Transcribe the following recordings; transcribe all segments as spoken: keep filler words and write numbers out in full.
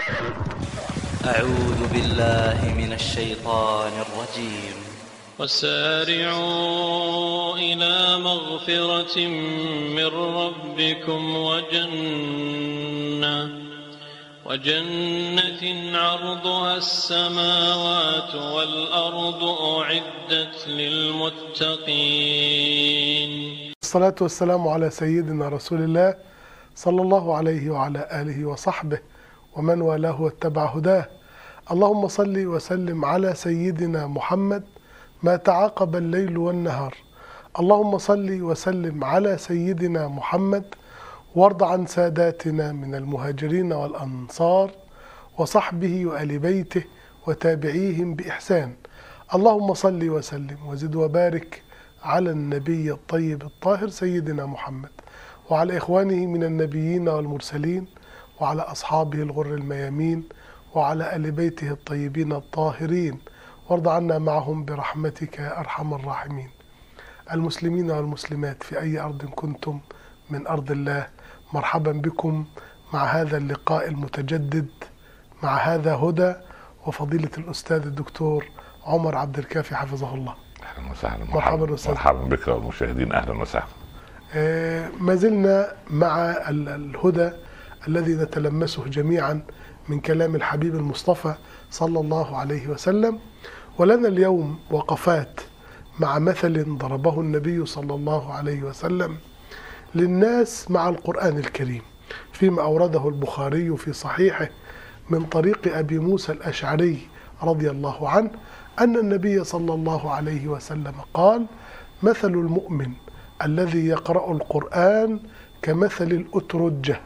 أعوذ بالله من الشيطان الرجيم. وسارعوا إلى مغفرة من ربكم وجنة وجنة عرضها السماوات والأرض أعدت للمتقين. الصلاة والسلام على سيدنا رسول الله صلى الله عليه وعلى آله وصحبه ومن والاه واتبع هداه. اللهم صل وسلم على سيدنا محمد ما تعاقب الليل والنهار. اللهم صل وسلم على سيدنا محمد وارض عن ساداتنا من المهاجرين والأنصار وصحبه وآل بيته وتابعيهم بإحسان. اللهم صل وسلم وزد وبارك على النبي الطيب الطاهر سيدنا محمد وعلى إخوانه من النبيين والمرسلين وعلى أصحابه الغر الميامين وعلى آل بيته الطيبين الطاهرين، وارض عنا معهم برحمتك يا أرحم الراحمين. المسلمين والمسلمات في أي أرض كنتم من أرض الله، مرحبا بكم مع هذا اللقاء المتجدد مع هذا هدى وفضيلة الأستاذ الدكتور عمر عبد الكافي حفظه الله. اهلا وسهلا. مرحبا أستاذ. مرحبا بك والمشاهدين، اهلا وسهلا. آه ما زلنا مع الهدى الذي نتلمسه جميعا من كلام الحبيب المصطفى صلى الله عليه وسلم، ولنا اليوم وقفات مع مثل ضربه النبي صلى الله عليه وسلم للناس مع القرآن الكريم فيما أورده البخاري في صحيحه من طريق أبي موسى الأشعري رضي الله عنه أن النبي صلى الله عليه وسلم قال: مثل المؤمن الذي يقرأ القرآن كمثل الأترجة،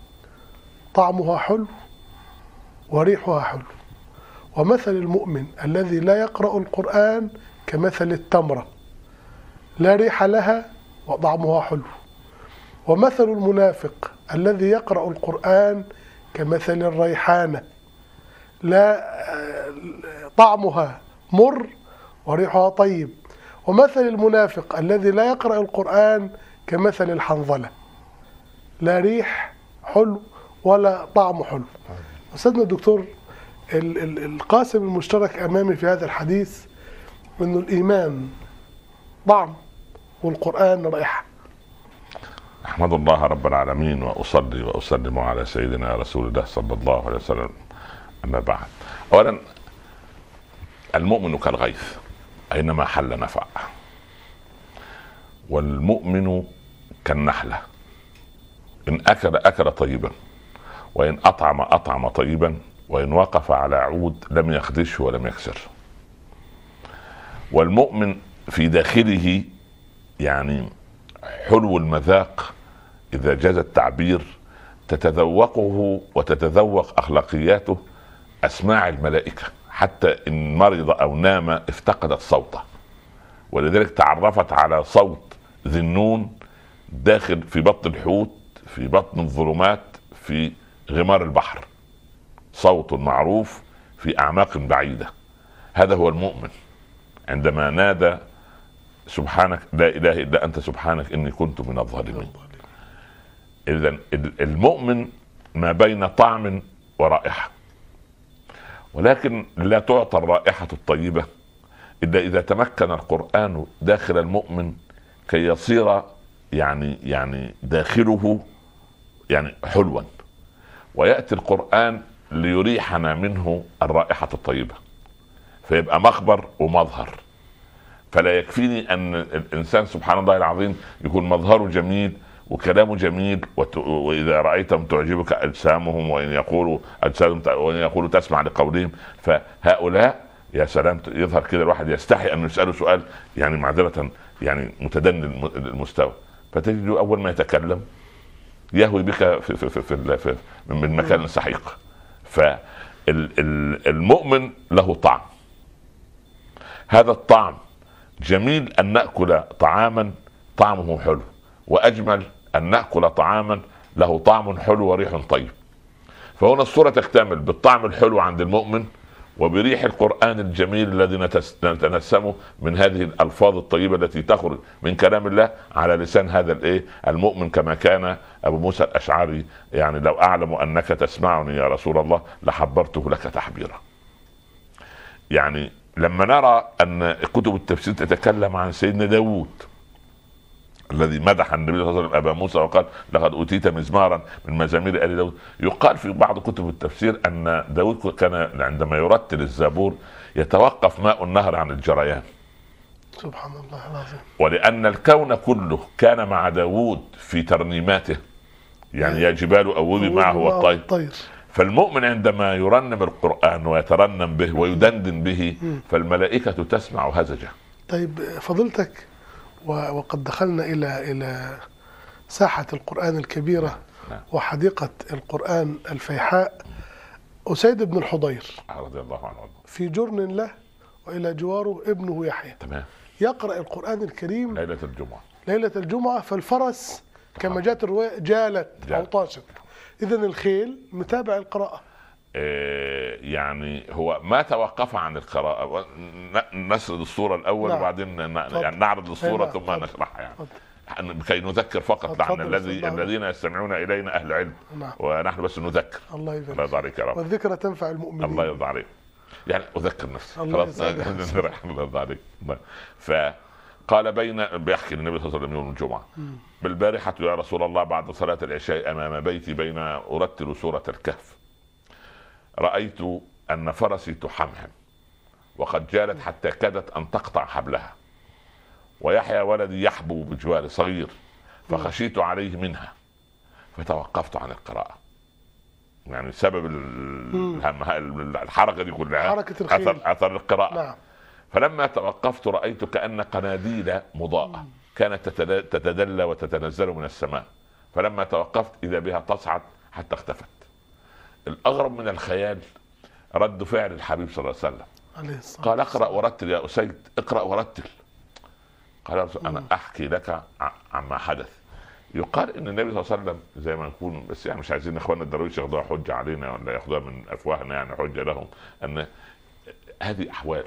طعمها حلو وريحها حلو، ومثل المؤمن الذي لا يقرأ القرآن كمثل التمرة، لا ريح لها وطعمها حلو، ومثل المنافق الذي يقرأ القرآن كمثل الريحانة، لا طعمها مر وريحها طيب، ومثل المنافق الذي لا يقرأ القرآن كمثل الحنظلة، لا ريح حلو ولا طعم حلو. أستاذنا الدكتور، القاسم المشترك أمامي في هذا الحديث أنه الإيمان طعم والقرآن رائحة. أحمد الله رب العالمين وأصلي وأسلم على سيدنا رسول الله صلى الله عليه وسلم. أما بعد، أولا المؤمن كالغيث أينما حل نفع، والمؤمن كالنحلة إن أكل أكل طيبا، وإن أطعم أطعم طيبا، وإن وقف على عود لم يخدشه ولم يكسر. والمؤمن في داخله يعني حلو المذاق إذا جاز التعبير، تتذوقه وتتذوق أخلاقياته أسماع الملائكة، حتى إن مرض أو نام افتقدت صوته، ولذلك تعرفت على صوت ذي النون داخل في بطن الحوت في بطن الظلمات في غمار البحر، صوت معروف في أعماق بعيدة. هذا هو المؤمن عندما نادى: سبحانك لا إله إلا أنت سبحانك إني كنت من الظالمين. إذن المؤمن ما بين طعم ورائحة، ولكن لا تعطى الرائحة الطيبة إلا إذا تمكن القرآن داخل المؤمن كي يصير يعني يعني داخله يعني حلوا، ويأتي القرآن ليريحنا منه الرائحة الطيبة، فيبقى مخبر ومظهر. فلا يكفيني أن الإنسان سبحان الله العظيم يكون مظهره جميل وكلامه جميل، وإذا رأيتهم تعجبك أجسامهم وإن يقولوا أجسامهم وإن يقولوا تسمع لقولهم. فهؤلاء يا سلام، يظهر كده الواحد يستحي أن يسأله سؤال يعني معذرة يعني متدني المستوى، فتجد أول ما يتكلم يهوي بك في, في, في, في, في من مكان سحيق. فالمؤمن له طعم، هذا الطعم جميل أن نأكل طعاما طعمه حلو، وأجمل أن نأكل طعاما له طعم حلو وريح طيب. فهنا الصورة تكتمل بالطعم الحلو عند المؤمن وبريح القرآن الجميل الذي نتنسمه من هذه الألفاظ الطيبة التي تخرج من كلام الله على لسان هذا الايه المؤمن، كما كان أبو موسى الأشعري يعني لو أعلم أنك تسمعني يا رسول الله لحبرته لك تحبيرا. يعني لما نرى أن كتب التفسير تتكلم عن سيدنا داود الذي مدح النبي صلى الله عليه وسلم أبا موسى وقال لقد أوتيت مزمارا من مزامير آل داود، يقال في بعض كتب التفسير أن داود كان عندما يرتل الزبور يتوقف ماء النهر عن الجريان. سبحان الله العظيم. ولأن الكون كله كان مع داود في ترنيماته، يعني يا جبال أوبي معه والطير. فالمؤمن عندما يرنم القرآن ويترنم به ويدندن به فالملائكة تسمع هزجه. طيب فضلتك، وقد دخلنا إلى إلى ساحة القرآن الكبيرة وحديقة القرآن الفيحاء. أسيد بن الحضير رضي الله عنه في جرن له وإلى جواره ابنه يحيى، تمام، يقرأ القرآن الكريم ليلة الجمعة ليلة الجمعة فالفرس كما جاءت الرواية جالت أو طاشت. إذن الخيل متابع القراءة. يعني هو ما توقف عن القراءة. نسرد الصورة الأول نعم. وبعدين يعني نعرض الصورة ثم نشرحها يعني كي نذكر فقط عن الذي الذين يستمعون إلينا أهل علم نعم. ونحن بس نذكر. الله يرضى عليك يا رب. والذكرى تنفع المؤمنين. الله يرضى عليك. يعني أذكر نفسي. الله يرضى عليك. فقال بين بيحكي النبي صلى الله عليه وسلم يوم الجمعة بالبارحة يا رسول الله بعد صلاة العشاء أمام بيتي بين أرتل سورة الكهف رأيت أن فرسي تحمهم وقد جالت حتى كادت أن تقطع حبلها، ويحيى ولدي يحبو بجوار صغير فخشيت عليه منها فتوقفت عن القراءة. يعني سبب الحركة دي كلها أثر, أثر القراءة نعم. فلما توقفت رأيت كأن قناديل مضاءة كانت تتدلى وتتنزل من السماء، فلما توقفت إذا بها تصعد حتى اختفت. الأغرب من الخيال رد فعل الحبيب صلى الله عليه وسلم، قال اقرأ ورتل يا أسيد، اقرأ ورتل. قال أنا أحكي لك عما حدث. يقال إن النبي صلى الله عليه وسلم زي ما نكون، بس يعني مش عايزين إخواننا الدرويش ياخدوها حجة علينا ولا ياخدوها من أفواهنا يعني حجة لهم، أن هذه أحوال.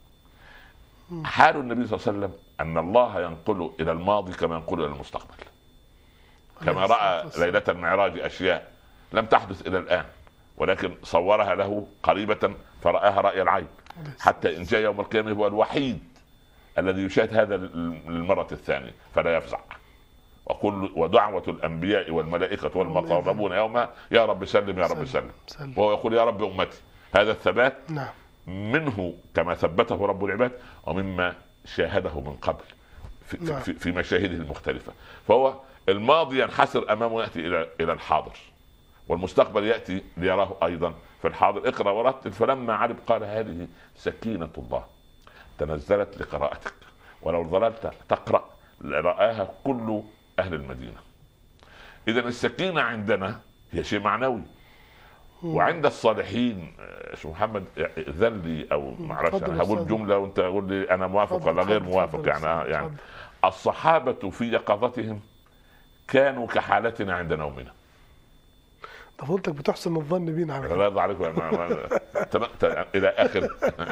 حال النبي صلى الله عليه وسلم أن الله ينقل إلى الماضي كما ينقل إلى المستقبل، كما رأى ليلة المعراج أشياء لم تحدث إلى الآن ولكن صورها له قريبة فرآها رأي العين، حتى إن جاء يوم القيامة هو الوحيد الذي يشاهد هذا للمرة الثانية فلا يفزع. وكل ودعوة الأنبياء والملائكة والمقربون يومها يا رب سلم يا رب سلم، وهو يقول يا رب أمتي. هذا الثبات منه كما ثبته رب العباد ومما شاهده من قبل في, في, في مشاهده المختلفة. فهو الماضي ينحسر أمامه يأتي إلى إلى الحاضر، والمستقبل يأتي ليراه أيضا في الحاضر. اقرأ ورتل. فلما علم قال هذه سكينة الله تنزلت لقراءتك، ولو ظللت تقرأ لرآها كل أهل المدينة. إذا السكينة عندنا هي شيء معنوي، وعند الصالحين شو محمد ذلي أو معرفش هقول جملة وانت قول لي أنا موافق ولا غير موافق. يعني يعني الصحابة في يقظتهم كانوا كحالتنا عند نومنا. طفولتك بتحسن الظن بينا على الله يرضى عليكم الى اخر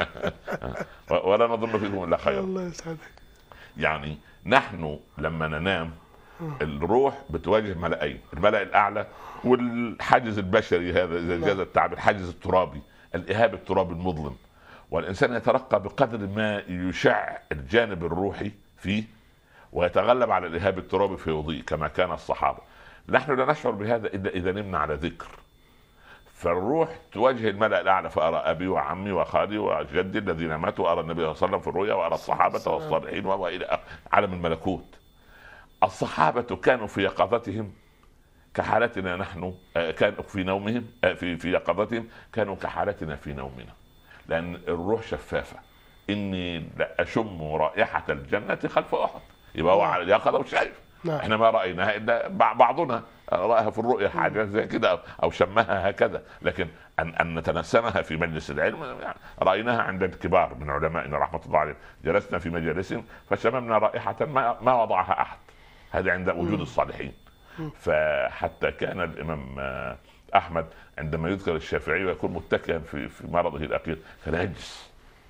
ولا نظن فيكم الا خير. الله يسعدك. يعني نحن لما ننام الروح بتواجه ملأين، الملأ الاعلى والحاجز البشري هذا اذا جاز التعبير الحاجز الترابي، الاهاب الترابي المظلم، والانسان يترقى بقدر ما يشع الجانب الروحي فيه ويتغلب على الاهاب الترابي فيضيء كما كان الصحابه. نحن لا نشعر بهذا إلا إذا نمنا على ذكر. فالروح تواجه الملأ الأعلى فأرى أبي وعمي وخالي وجدي الذين ماتوا، وأرى النبي صلى الله عليه وسلم في الرؤيا، وأرى الصحابة والصالحين وإلى عالم الملكوت. الصحابة كانوا في يقظتهم كحالتنا نحن، كانوا في نومهم في في يقظتهم كانوا كحالتنا في نومنا، لأن الروح شفافة. إني أشم رائحة الجنة خلف أحد، يبقى هو على اليقظة وشايف. نعم. احنا ما رأيناها إلا بعضنا رأيها في الرؤيا حاجة زي كده أو شمها هكذا، لكن أن, أن نتنسمها في مجلس العلم يعني رأيناها عند الكبار من علمائنا رحمة الله عليهم. جلسنا في مجالس فشممنا رائحة ما, ما وضعها أحد، هذا عند وجود الصالحين. فحتى كان الإمام احمد عندما يذكر الشافعي ويكون متكئا في في مرضه الاخير كان يجلس.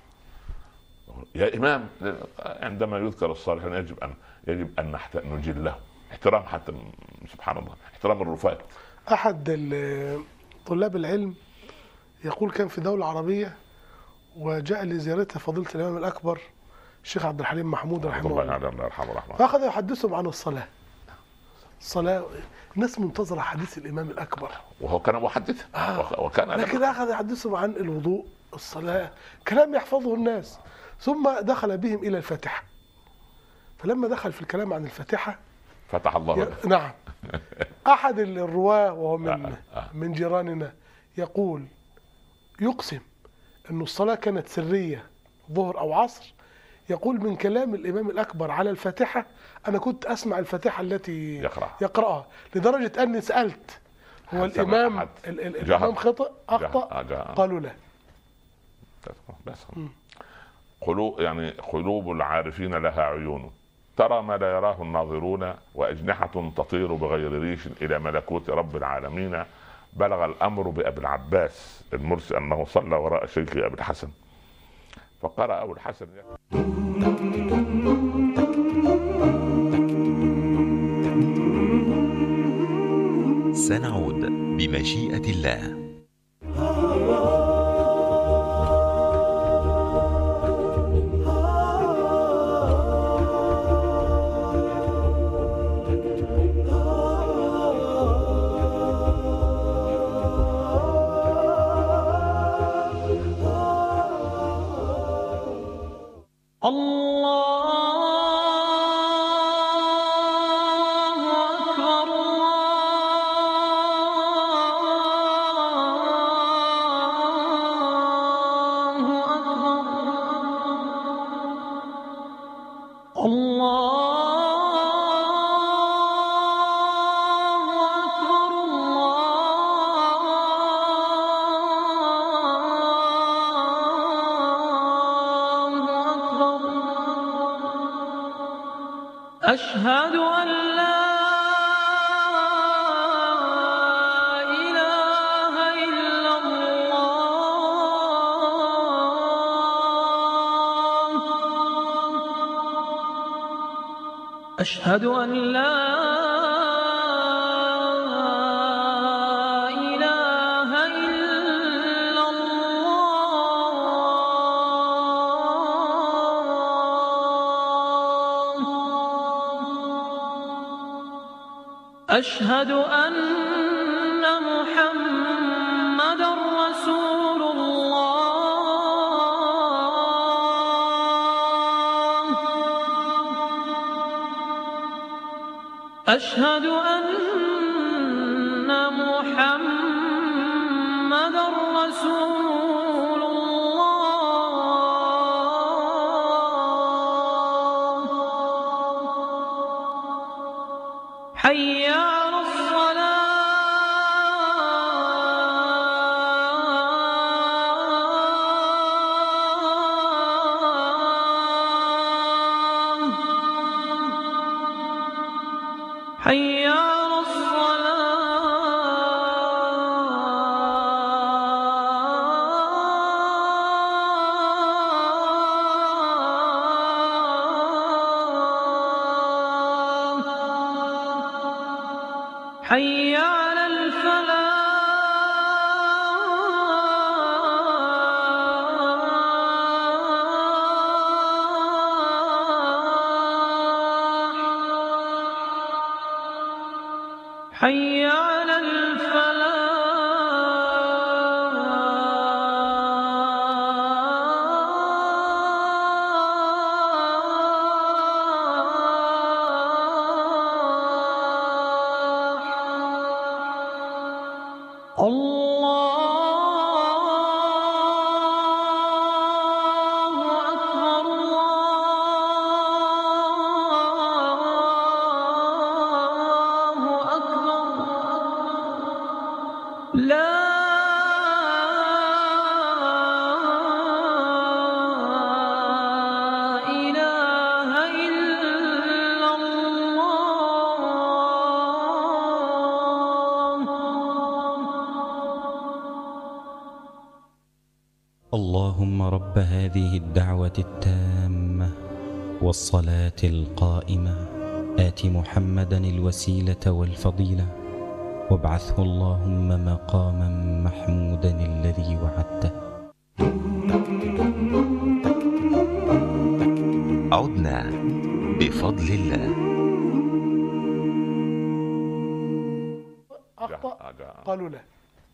يا امام عندما يذكر الصالحون يجب ان يجب ان نجله احترام، حتى سبحان الله احترام الرفات. احد طلاب العلم يقول كان في دولة عربية وجاء لزيارتها فضيلة الإمام الأكبر الشيخ عبد الحليم محمود رحمه الله، الله يرحمه رحمه. فأخذ يحدثهم عن الصلاة. الصلاة الناس منتظرة حديث الإمام الأكبر وهو كان محدثا آه. وكان لكن أخذ يحدثهم عن الوضوء، الصلاة، كلام يحفظه الناس. ثم دخل بهم إلى الفاتحة، فلما دخل في الكلام عن الفاتحة فتح الله ي... نعم. أحد الرواة وهو من من جيراننا يقول يقسم أن الصلاة كانت سرية ظهر أو عصر، يقول من كلام الإمام الأكبر على الفاتحة أنا كنت أسمع الفاتحة التي يقرأ. يقرأها، لدرجة أني سألت هو الإمام ال... ال... الإمام خطأ أخطأ؟ قالوا لا. بس قلوب يعني قلوب العارفين لها عيون ترى ما لا يراه الناظرون، وأجنحة تطير بغير ريش إلى ملكوت رب العالمين. بلغ الأمر بأبي العباس المرسي أنه صلى وراء شيخه أبي الحسن فقرأ أبو الحسن سنعود بمشيئة الله. أشهد أن لا إله إلا الله. أشهد أن لا إله إلا الله. أشهد أن محمدًا رسول الله. أشهد أن محمدًا رسول الله. حي على الصلاة. حي على الصلاة. حي على الفلاح. حي على الفلاح. الله أكبر. الله أكبر. لا إله إلا الله. اللهم رب هذه الدعوة التامة والصلاة القائمة آت محمدا الوسيلة والفضيلة وابعثه اللهم مقاما محمودا الذي وعدته. عدنا بفضل الله. أخطأ قالوا لا.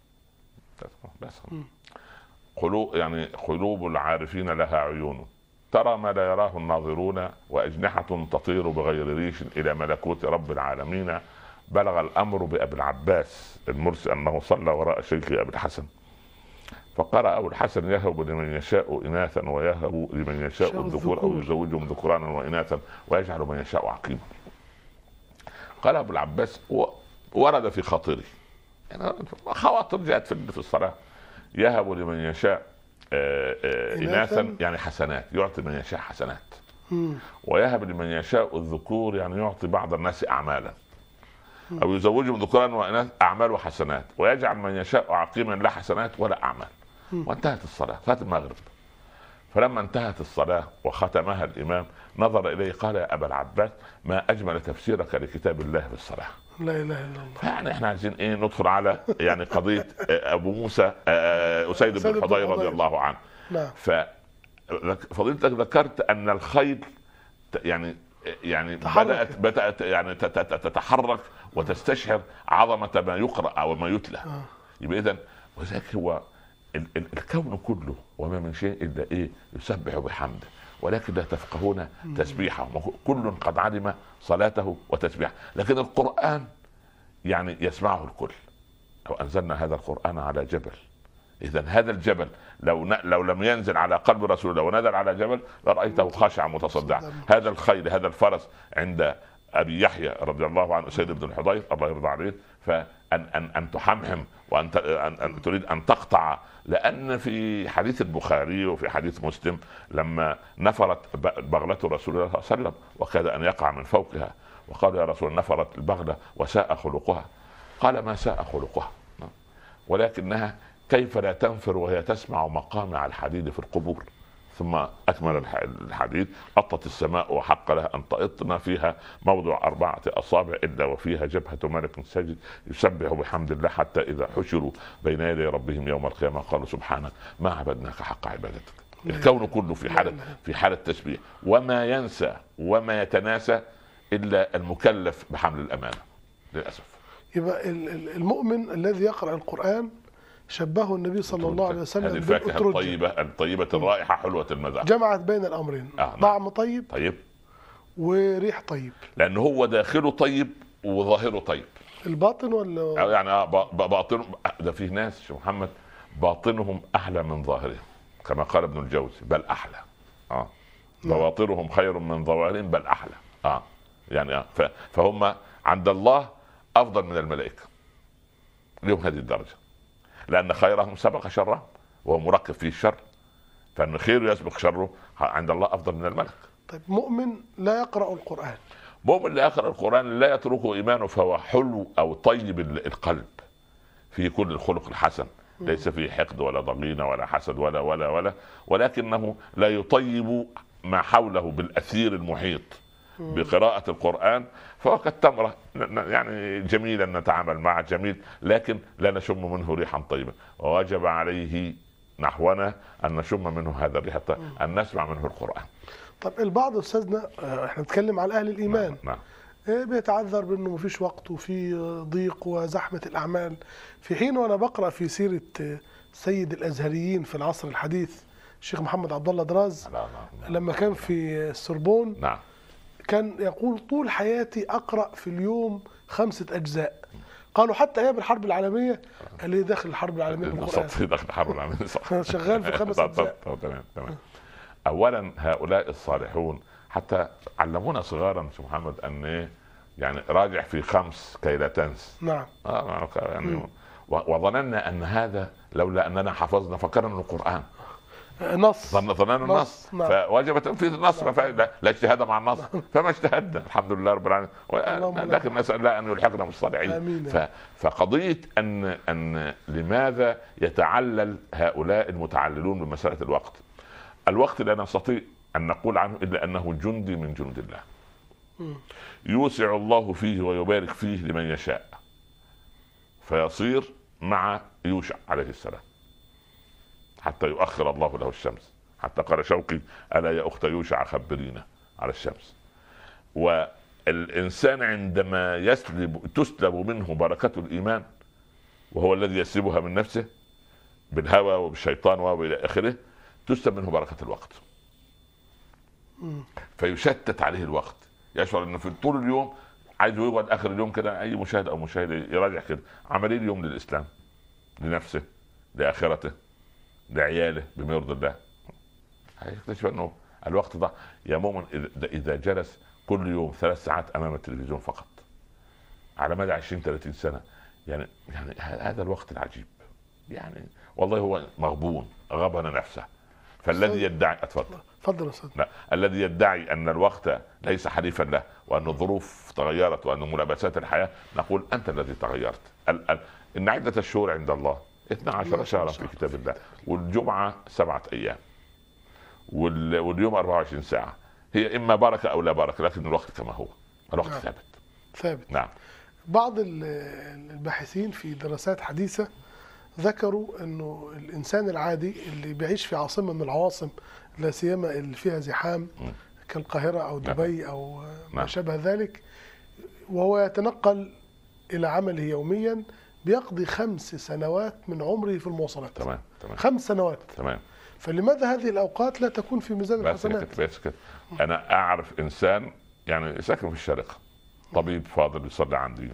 بس قلوب يعني قلوب العارفين لها عيون ترى ما لا يراه الناظرون وأجنحة تطير بغير ريش إلى ملكوت رب العالمين. بلغ الأمر بأبي العباس المرسي أنه صلى وراء شيخه أبي الحسن فقرأ أبو الحسن يهب لمن يشاء إناثا ويهب لمن يشاء الذكور أو يزوجهم ذكرانا وإناثا ويجعل من يشاء عقيما. قال أبو العباس ورد في خاطري يعني خواطر جاءت في الصلاة يهب لمن يشاء إناثا يعني حسنات يعطي من يشاء حسنات ويهب لمن يشاء الذكور يعني يعطي بعض الناس أعمالا أو يزوجهم ذكرانا وإناث أعمال وحسنات ويجعل من يشاء عقيما لا حسنات ولا أعمال. وانتهت الصلاة فات المغرب. فلما انتهت الصلاة وختمها الإمام نظر إليه قال يا أبا العباس ما أجمل تفسيرك لكتاب الله في الصلاة. لا إله إلا الله. يعني احنا عايزين ايه ندخل على يعني قضية أبو موسى أسيد بن الحضير رضي الله عنه. نعم. ففضيلتك ذكرت أن الخيل يعني يعني بدأت بدأت يعني تتحرك وتستشعر عظمة ما يقرأ أو ما يتلى. يبقى إذن وذلك هو الكون كله وما من شيء إلا إيه يسبح بحمده ولكن لا تفقهون تسبيحه. كل قد علم صلاته وتسبيحه لكن القرآن يعني يسمعه الكل. لو أنزلنا هذا القرآن على جبل إذن هذا الجبل لو ن... لو لم ينزل على قلب رسول الله ونزل على جبل لرأيته خاشعا متصدعا. هذا الخيل هذا الفرس عند أبي يحيى رضي الله عنه سيد بن الحضير الله يرضى عليه فأن أن أن تحمحم وأن أن... أن تريد أن تقطع. لأن في حديث البخاري وفي حديث مسلم لما نفرت بغلة رسول الله صلى الله عليه وسلم وكاد أن يقع من فوقها وقال يا رسول نفرت البغلة وساء خلقها قال ما ساء خلقها ولكنها كيف لا تنفر وهي تسمع مقامع الحديد في القبور. ثم أكمل الحديث أطت السماء وحق لها أن تأطنا فيها موضع أربعة أصابع إلا وفيها جبهة ملك ساجد يسبح بحمد الله حتى إذا حشروا بين يدي ربهم يوم القيامة قالوا سبحانك ما عبدناك حق عبادتك. الكون كله في حالة في حالة تسبيح وما ينسى وما يتناسى إلا المكلف بحمل الأمانة للأسف. يبقى المؤمن الذي يقرأ القرآن شبهه النبي صلى الله عليه وسلم بالفاكهة الطيبة الطيبة الرائحة حلوة المذاق. جمعت بين الأمرين آه طعم طيب طيب وريح طيب لأنه هو داخله طيب وظاهره طيب. الباطن ولا يعني آه باطن ده فيه ناس شيخ محمد باطنهم أحلى من ظاهرهم كما قال ابن الجوزي بل أحلى اه بواطنهم خير من ظواهرهم بل أحلى اه يعني آه فهم عند الله أفضل من الملائكة لهم هذه الدرجة لأن خيرهم سبق شرهم وهو مركب فيه الشر فإن خيره يسبق شره عند الله أفضل من الملك. طيب مؤمن لا يقرأ القرآن مؤمن لا يقرأ القرآن لا يتركه إيمانه فهو حلو أو طيب القلب فيه كل الخلق الحسن ليس فيه حقد ولا ضغينة ولا حسد ولا ولا ولا ولكنه لا يطيب ما حوله بالأثير المحيط بقراءة القرآن فهو كالتمرة يعني جميلا نتعامل معه جميل لكن لا نشم منه ريحا طيبة ووجب عليه نحونا أن نشم منه هذا الريح الطيب أن نسمع منه القرآن. طب البعض أستاذنا احنا نتكلم على أهل الإيمان نعم. بيتعذر بأنه مفيش وقت وفي ضيق وزحمة الأعمال في حين وأنا بقرأ في سيرة سيد الأزهريين في العصر الحديث الشيخ محمد عبد الله دراز لا لا لا. لما كان في السوربون نعم. كان يقول طول حياتي أقرأ في اليوم خمسة أجزاء. قالوا حتى أيام الحرب العالمية قال لي داخل الحرب العالمية بالقرآن داخل الحرب العالمية شغال في خمس أجزاء. تمام تمام. أولا هؤلاء الصالحون حتى علمونا صغارا شيخ محمد أن إيه يعني راجع في خمس كي لا تنس. نعم. آه يعني وظننا أن هذا لولا أننا حفظنا فكرنا من القرآن. نص ظن ظننا النص، نعم. فوجب تنفيذ النص، لا, لا اجتهاد مع النص، فما اجتهدنا الحمد لله رب العالمين، لكن نسأل الله ان يلحقنا بالصالحين. فقضيه ان ان لماذا يتعلل هؤلاء المتعللون بمساله الوقت؟ الوقت لا نستطيع ان نقول عنه الا انه جندي من جند الله، يوسع الله فيه ويبارك فيه لمن يشاء، فيصير مع يوشع عليه السلام حتى يؤخر الله له الشمس، حتى قال شوقي: ألا يا أخت يوشع خبرينا على الشمس. والإنسان عندما يسلب تسلب منه بركة الإيمان، وهو الذي يسلبها من نفسه بالهوى وبالشيطان وإلى آخره، تسلب منه بركة الوقت، فيشتت عليه الوقت، يشعر أنه في طول اليوم عايز يقعد آخر اليوم كده، أي مشاهد أو مشاهد يراجع كده عمليه اليوم للإسلام، لنفسه، لآخرته، لعياله، بما يرضي الله. هيكتشف انه الوقت ضاع. يا مؤمن اذا جلس كل يوم ثلاث ساعات امام التلفزيون فقط على مدى عشرين ثلاثين سنه، يعني يعني هذا الوقت العجيب، يعني والله هو مغبون غبن نفسه. فالذي يدعي اتفضل تفضل استاذ. لا، الذي يدعي ان الوقت ليس حليفا له، وان الظروف تغيرت، وان ملابسات الحياه، نقول انت الذي تغيرت. ال ال ان عده الشهور عند الله اثنا عشر شهرا في كتاب الله، والجمعة سبعة أيام، واليوم أربعة وعشرين ساعة، هي إما بركة أو لا بركة، لكن الوقت كما هو، الوقت نعم. ثابت ثابت. نعم. بعض الباحثين في دراسات حديثة ذكروا أنه الإنسان العادي اللي بيعيش في عاصمة من العواصم، لا سيما اللي فيها زحام م. كالقاهرة أو دبي أو ما شابه ذلك، وهو يتنقل إلى عمله يوميا، بيقضي خمس سنوات من عمره في المواصلات. تمام تمام. خمس سنوات. تمام. فلماذا هذه الأوقات لا تكون في ميزان الحسنات؟ بس كده. أنا أعرف إنسان يعني ساكن في الشارقة، طبيب فاضل يصلي عندي،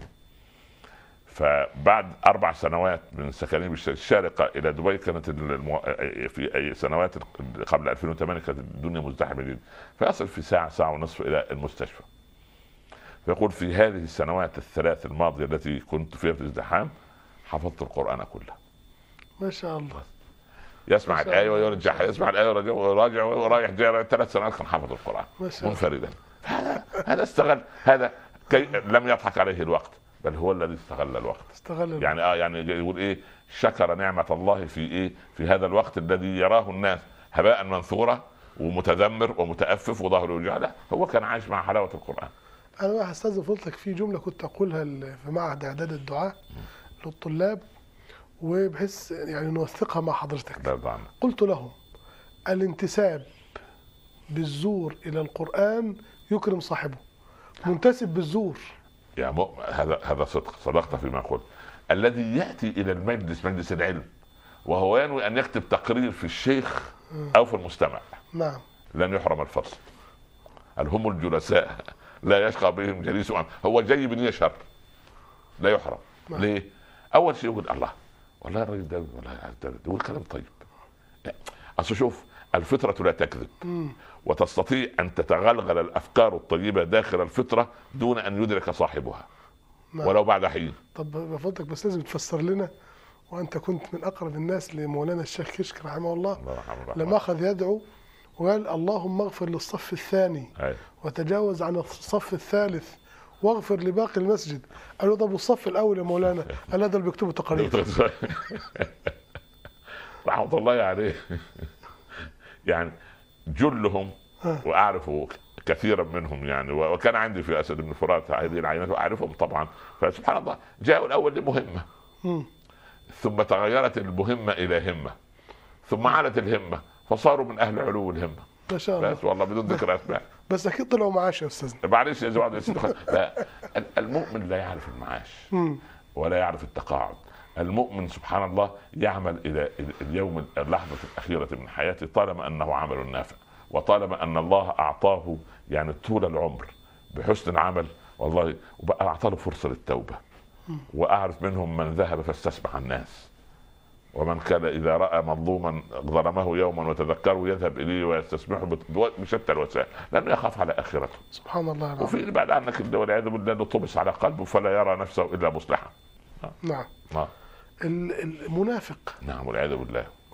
فبعد أربع سنوات من سكنه بالشارقة إلى دبي، كانت المو... في أي سنوات قبل ألفين وثمانية كانت الدنيا مزدحمة جدا، فيصل في ساعة ساعة ونصف إلى المستشفى. فيقول: في هذه السنوات الثلاث الماضية التي كنت فيها في الازدحام حفظت القرآن كله. ما شاء الله. يسمع الآية ويرجع، يسمع الآية ويراجع ورايح جاي، ثلاث سنوات كان حافظ القرآن منفردا. هذا هذا استغل، هذا كي لم يضحك عليه الوقت، بل هو الذي استغل الوقت. استغل الوقت. يعني اه يعني يقول ايه؟ شكر نعمة الله في ايه؟ في هذا الوقت الذي يراه الناس هباء منثورا ومتذمر ومتأفف وظهره يوجع، لا، هو كان عايش مع حلاوة القرآن. أنا بقى هستاذن فضلك في جملة كنت أقولها في معهد إعداد الدعاء للطلاب، وبحس يعني نوثقها مع حضرتك. قلت لهم: الانتساب بالزور إلى القرآن يكرم صاحبه، منتسب بالزور يا مؤمن هذا هذا صدق، صدقت فيما قلت. الذي يأتي إلى المجلس، مجلس العلم، وهو ينوي أن يكتب تقرير في الشيخ أو في المستمع، نعم، لن يحرم الفصل. هم الجلساء لا يشقى بهم جليس، هو جاي بنية شر، لا يحرم. نعم. ليه؟ أول شيء يقول: الله والله الراجل ده والله يقول كلام طيب. أصل شوف، الفطرة لا تكذب، م. وتستطيع أن تتغلغل الأفكار الطيبة داخل الفطرة دون أن يدرك صاحبها. نعم. ولو بعد حين. طب بفضلك بس لازم تفسر لنا، وأنت كنت من أقرب الناس لمولانا الشيخ كشك رحمه الله، لما أخذ يدعو وقال: اللهم اغفر للصف الثاني أي. وتجاوز عن الصف الثالث واغفر لباقي المسجد. قال له: طب والصف الأول يا مولانا؟ قال: هذا اللي بيكتبوا تقارير. رحمة الله عليه. يعني جلهم وأعرف كثيرا منهم يعني، وكان عندي في أسد بن فرات هذه العينات وأعرفهم طبعا. فسبحان الله جاءوا الأول لمهمة، ثم تغيرت المهمة إلى همة، ثم عادت الهمة فصاروا من أهل علو الهمة. ما شاء الله. بس والله بدون ذكر أسماء. بس أكيد طلعوا معاش يا أستاذنا. معلش يا زواد. لا، المؤمن لا يعرف المعاش ولا يعرف التقاعد. المؤمن سبحان الله يعمل إلى اليوم اللحظة الأخيرة من حياته، طالما أنه عمل نافع، وطالما أن الله أعطاه يعني طول العمر بحسن العمل، والله وبقى أعطاه فرصة للتوبة. وأعرف منهم من ذهب فاستسمع الناس، ومن كان إذا رأى مظلوما ظلمه يوما وتذكره يذهب إليه ويستسمحه بشتى الوسائل، لأنه يخاف على آخرته. سبحان الله العظيم. وفي بعد عنك والعياذ بالله طبس على قلبه فلا يرى نفسه إلا مصلحا. نعم. نعم. المنافق، نعم والعياذ بالله،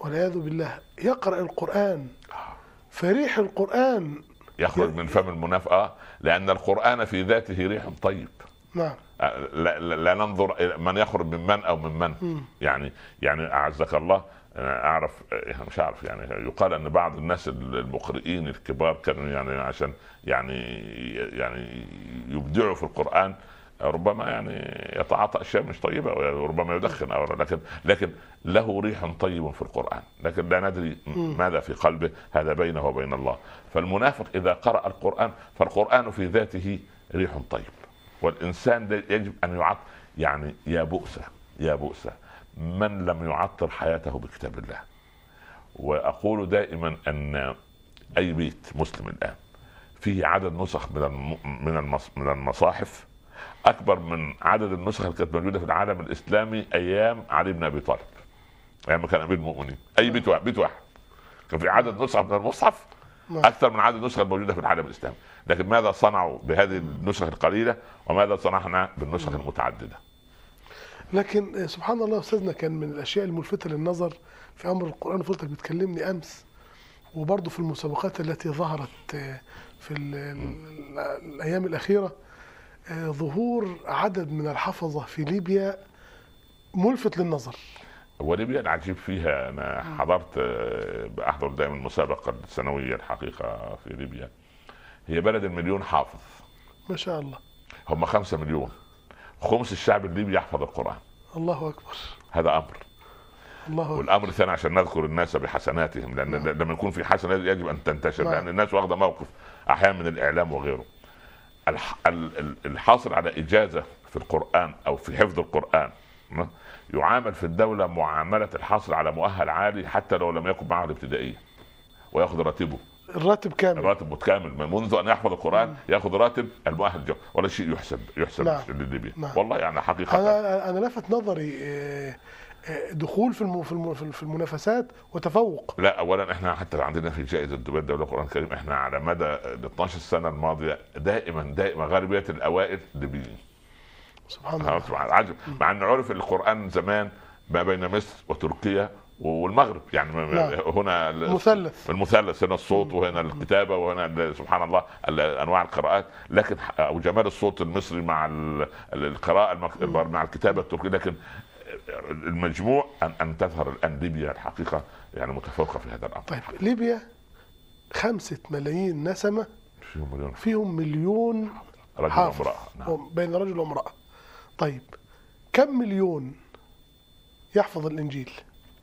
والعياذ بالله يقرأ القرآن فريح القرآن يخرج من فم المنافق، لأن القرآن في ذاته ريح طيب. نعم. لا, لا, لا ننظر من يخرج من من أو من من م. يعني يعني أعزك الله، أعرف مش أعرف يعني يقال أن بعض الناس المقرئين الكبار كانوا يعني عشان يعني يعني يبدعوا في القرآن ربما يعني يتعاطى اشياء مش طيبه وربما يدخن او لكن لكن له ريح طيب في القران، لكن لا ندري ماذا في قلبه، هذا بينه وبين الله. فالمنافق اذا قرأ القران فالقران في ذاته ريح طيب، والانسان يجب ان يعطر. يعني يا بؤسه يا بؤسه من لم يعطر حياته بكتاب الله. واقول دائما ان اي بيت مسلم الان فيه عدد نسخ من من من المصاحف اكبر من عدد النسخ اللي كانت موجوده في العالم الاسلامي ايام علي بن ابي طالب، ايام كان امير المؤمنين. اي بيت واحد بيت واحد كان في عدد نسخ من المصحف اكثر من عدد النسخ الموجوده في العالم الاسلامي. لكن ماذا صنعوا بهذه النسخ القليله وماذا صنعنا بالنسخ المتعدده؟ لكن سبحان الله استاذنا، كان من الاشياء الملفته للنظر في امر القران، فضلتك بتكلمني امس وبرضه في المسابقات التي ظهرت في الايام الاخيره ظهور عدد من الحفظة في ليبيا ملفت للنظر. وليبيا العجيب فيها، أنا حضرت بأحضر دائما المسابقة السنوية الحقيقة في ليبيا، هي بلد المليون حافظ ما شاء الله. هم خمسة مليون، خمس الشعب الليبي يحفظ القرآن. الله أكبر. هذا أمر. الله أكبر. والأمر الثاني عشان نذكر الناس بحسناتهم، لأن نعم. لما يكون في حسنات يجب أن تنتشر، نعم. لأن الناس واخدة موقف أحيانا من الإعلام وغيره. الحاصل على إجازة في القرآن أو في حفظ القرآن يعامل في الدولة معاملة الحاصل على مؤهل عالي حتى لو لم يكن معه الابتدائية، ويأخذ راتبه. الراتب كامل. الراتب متكامل من منذ أن يحفظ القرآن م. يأخذ راتب المؤهل جو. ولا شيء يحسب يحسب نعم. للليبي. نعم. والله يعني حقيقة أنا أنا لفت نظري دخول في في المنافسات وتفوق. لا اولا احنا حتى عندنا في جائزه دبي الدوله القران الكريم احنا على مدى ال اثناشر سنه الماضيه دائما دائما غالبيه الاوائل ليبيين. سبحان الله. عجب. مع ان عرف القران زمان ما بين مصر وتركيا والمغرب، يعني لا. هنا المثلث المثلث هنا الصوت وهنا الكتابه وهنا سبحان الله انواع القراءات، لكن او جمال الصوت المصري مع القراءه مع الكتابه التركيه، لكن المجموع أن أن تظهر الآن ليبيا الحقيقة يعني متفوقة في هذا الأمر. طيب ليبيا خمسة ملايين نسمة، فيهم مليون فيهم مليون رجل وامرأة. نعم. بين رجل وامرأة. طيب كم مليون يحفظ الإنجيل؟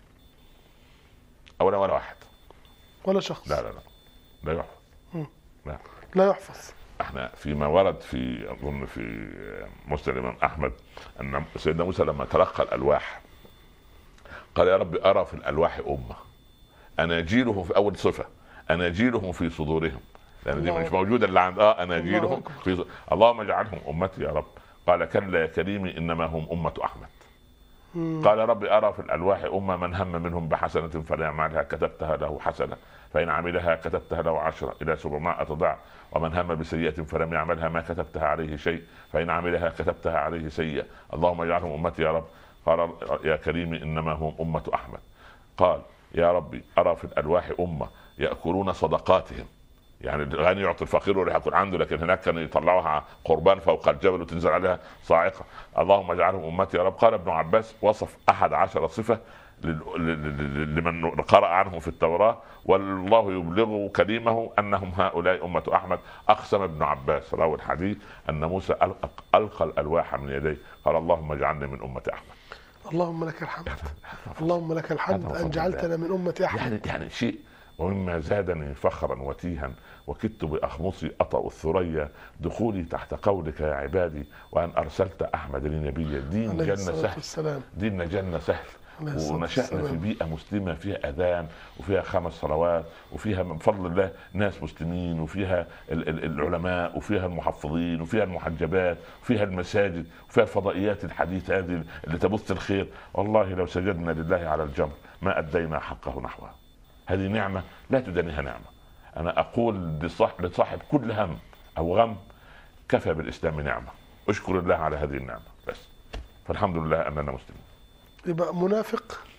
أولا ولا واحد ولا شخص. لا لا لا لا يحفظ. لا لا يحفظ. احنا فيما ورد في اظن في مسند الامام احمد ان سيدنا موسى لما تلقى الالواح قال يا رب ارى في الالواح امه اناجيلهم في اول صفه اناجيلهم في صدورهم، لان دي مش موجوده اللي عند اه اناجيلهم في صدور. اللهم اجعلهم امتي يا رب. قال كلا يا كريمي انما هم امه احمد. مم. قال رب ارى في الالواح امه من هم منهم بحسنه فليعملها كتبتها له حسنه فإن عملها كتبتها له عشرة إلى سبعمائة ضعف، ومن هم بسيئة فلم يعملها ما كتبتها عليه شيء فإن عملها كتبتها عليه سيئة. اللهم اجعلهم أمتي يا رب. قال يا كريم إنما هم أمة أحمد. قال يا ربي أرى في الألواح أمة يأكلون صدقاتهم، يعني الغني يعطي الفقير ولا يأكل عنده، لكن هناك كانوا يطلعوها قربان فوق الجبل وتنزل عليها صاعقة. اللهم اجعلهم أمتي يا رب. قال ابن عباس وصف أحد عشر صفة لمن قرأ عنه في التوراة والله يبلغ كلمه أنهم هؤلاء أمة أحمد. أقسم ابن عباس راوي الحديث أن موسى ألقى الألواح من يديه قال اللهم اجعلني من أمة أحمد. اللهم لك الحمد. اللهم لك الحمد أن جعلتنا من أمة أحمد. يعني, يعني شيء. ومما زادني فخرا وتيها وكدت بأخمصي أطأ الثريا دخولي تحت قولك يا عبادي وأن أرسلت أحمد لنبيا. دين جنة سهل، ديننا جنة سهل. ونشأنا في بيئة مسلمة فيها أذان وفيها خمس صلوات وفيها من فضل الله ناس مسلمين وفيها العلماء وفيها المحفظين وفيها المحجبات وفيها المساجد وفيها الفضائيات الحديثة هذه اللي تبث الخير. والله لو سجدنا لله على الجمر ما أدينا حقه نحوها. هذه نعمة لا تدنيها نعمة. أنا أقول لصاحب كل هم أو غم كفى بالإسلام نعمة، أشكر الله على هذه النعمة بس، فالحمد لله أننا مسلمين. يبقى منافق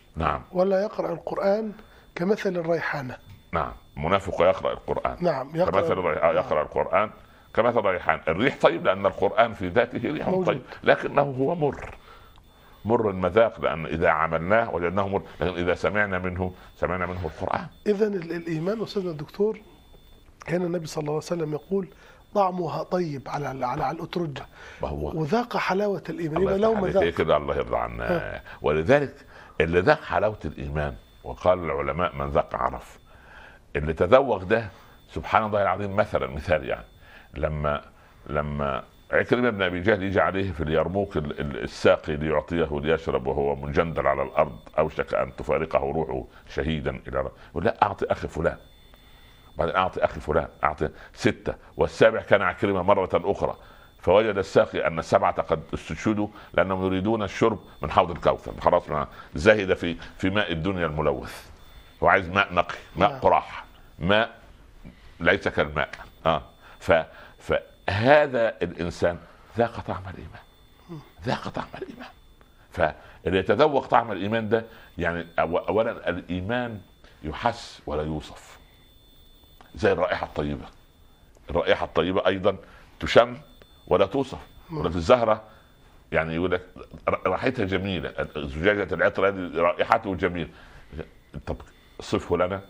نعم. ولا يقرأ القرآن كمثل الريحانة. نعم. منافق يقرأ القرآن. نعم. يقرأ كمثل الريحان. يقرأ القرآن كمثل الريحان. الريح طيب لأن القرآن في ذاته ريح طيب، لكنه هو مر مر المذاق، لأن إذا عملناه وجدناه مر، لكن إذا سمعنا منه سمعنا منه القرآن. إذن الإيمان أستاذنا الدكتور، كان النبي صلى الله عليه وسلم يقول طعمها طيب على على الأترجة، وذاق حلاوة الإيمان. لو ما ذاق كده الله يرضى عنا. ولذلك اللي ذاق حلاوة الإيمان، وقال العلماء من ذاق عرف، اللي تذوق ده سبحان الله العظيم. مثلا مثال يعني لما لما عكرمة بن أبي جهل يجي عليه في اليرموك الساقي ليعطيه ليشرب وهو منجندل على الأرض، أوشك أن تفارقه روحه شهيدا إلى رب، ولا أعطي أخي فلان، بعدين أعطي أخي فلان، أعطي ستة، والسابع كان عكرمة مرة أخرى، فوجد الساقي أن السبعة قد استشهدوا لأنهم يريدون الشرب من حوض الكوثر، خلاص زهد في في ماء الدنيا الملوث، هو عايز ماء نقي، ماء قراح، ماء ليس كالماء. آه ف فهذا الإنسان ذاق طعم الإيمان، ذاق طعم الإيمان. فاللي يتذوق طعم الإيمان ده يعني أولا الإيمان يحس ولا يوصف، زي الرائحة الطيبة. الرائحة الطيبة أيضا تشم ولا توصف. ولا في الزهرة يعني يقول لك رائحتها جميلة، زجاجة العطر هذه رائحته جميلة، طب صفه لنا.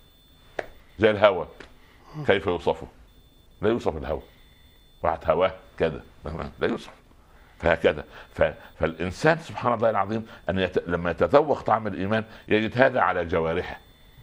زي الهواء كيف يوصفه؟ لا يوصف الهواء، واحد هواه كذا لا يوصف. فهكذا ف... فالإنسان سبحان الله العظيم أن يت... لما يتذوق طعم الإيمان يجد هذا على جوارحه.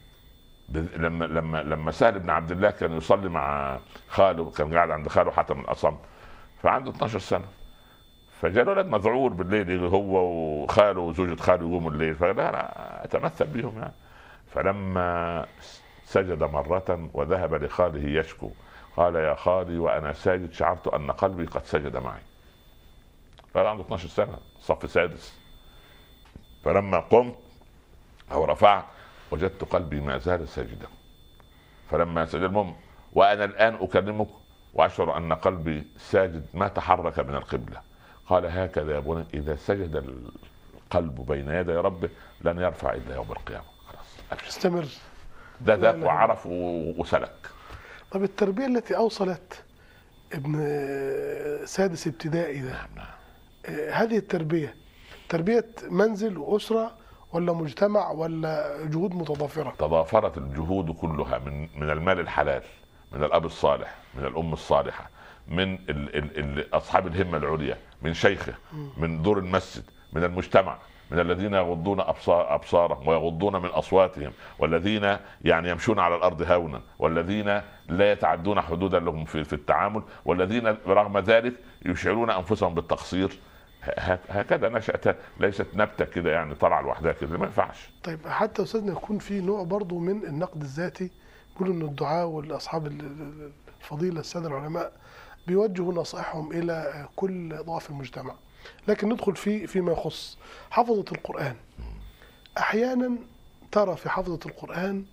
لما لما لما سهل بن عبد الله كان يصلي مع خاله، كان قاعد عند خاله حاتم الأصم، فعنده اثناشر سنة، فجاء ولد مذعور بالليل هو وخاله وزوجة خاله يقوموا الليل، فقال أنا أتمثل بهم يعني. فلما سجد مرة وذهب لخاله يشكو، قال يا خالي وأنا ساجد شعرت أن قلبي قد سجد معي. قال عنده اثناشر سنة، صف سادس. فلما قمت أو رفعت وجدت قلبي ما زال ساجدا. فلما سجد المهم وأنا الآن أكلمك وأشعر أن قلبي ساجد ما تحرك من القبلة. قال هكذا يا بني إذا سجد القلب بين يدي ربه لن يرفع إلا يوم القيامة. خلاص استمر. ده ذاك وعرف وسلك. طب التربية التي أوصلت ابن سادس ابتدائي ده، هذه التربية تربية منزل وأسرة ولا مجتمع ولا جهود متضافرة؟ تضافرت الجهود كلها، من من المال الحلال، من الأب الصالح، من الأم الصالحة، من ال ال ال أصحاب الهمة العليا، من شيخه، من دور المسجد، من المجتمع، من الذين يغضون أبصار أبصارهم ويغضون من أصواتهم، والذين يعني يمشون على الأرض هونا، والذين لا يتعدون حدودا لهم في, في التعامل، والذين برغم ذلك يشعرون أنفسهم بالتقصير. هكذا نشأت، ليست نبتة كده يعني طلع لوحدها كده، ما ينفعش. طيب حتى أستاذنا يكون في نوع برضو من النقد الذاتي، يقولوا إن الدعاء والأصحاب الفضيلة السادة العلماء بيوجهوا نصائحهم إلى كل ضعف المجتمع، لكن ندخل في فيما يخص حفظة القرآن. أحيانا ترى في حفظة القرآن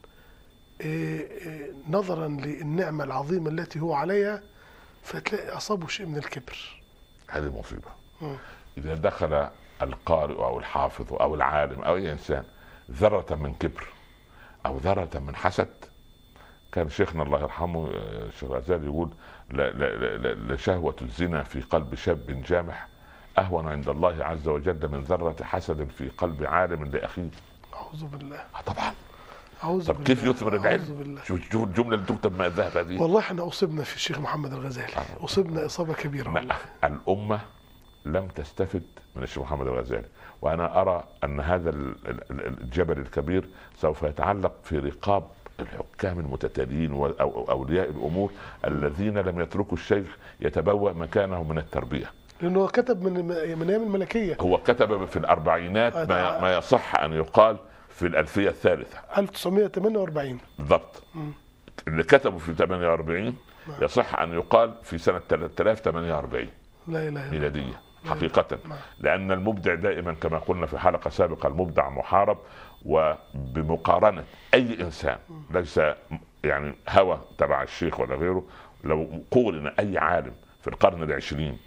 نظرا للنعمة العظيمة التي هو عليها فتلاقي أصابه شيء من الكبر. هذه مصيبة. م. إذا دخل القارئ أو الحافظ أو العالم أو أي إنسان ذرة من كبر أو ذرة من حسد، كان شيخنا الله يرحمه الشيخ الغزالي يقول لشهوة الزنا في قلب شاب جامح أهون عند الله عز وجل من ذرة حسد في قلب عالم لأخيه. أعوذ بالله. طبعا. أعوذ طب بالله. كيف يثمر العلم؟ شوف الجملة اللي تكتب ما الذهب هذه. والله احنا أصبنا في الشيخ محمد الغزالي، أصبنا إصابة كبيرة والله. الأمة لم تستفد من الشيخ محمد الغزالي، وأنا أرى أن هذا الجبل الكبير سوف يتعلق في رقاب الحكام المتتاليين وأولياء الأمور الذين لم يتركوا الشيخ يتبوأ مكانه من التربية. لأنه كتب من من أيام الملكية، هو كتب في الأربعينات ما, ما يصح أن يقال في الألفية الثالثة ألف وتسعمائة وثمانية وأربعين بالضبط. اللي كتبوا في ثمانية وأربعين يصح أن يقال في سنة ثلاثة آلاف وثمانية وأربعين لا إله إلا ميلادية حقيقة. لأن المبدع دائما كما قلنا في حلقة سابقة المبدع محارب، وبمقارنة أي إنسان ليس يعني هوى تبع الشيخ ولا غيره، لو قول إن أي عالم في القرن العشرين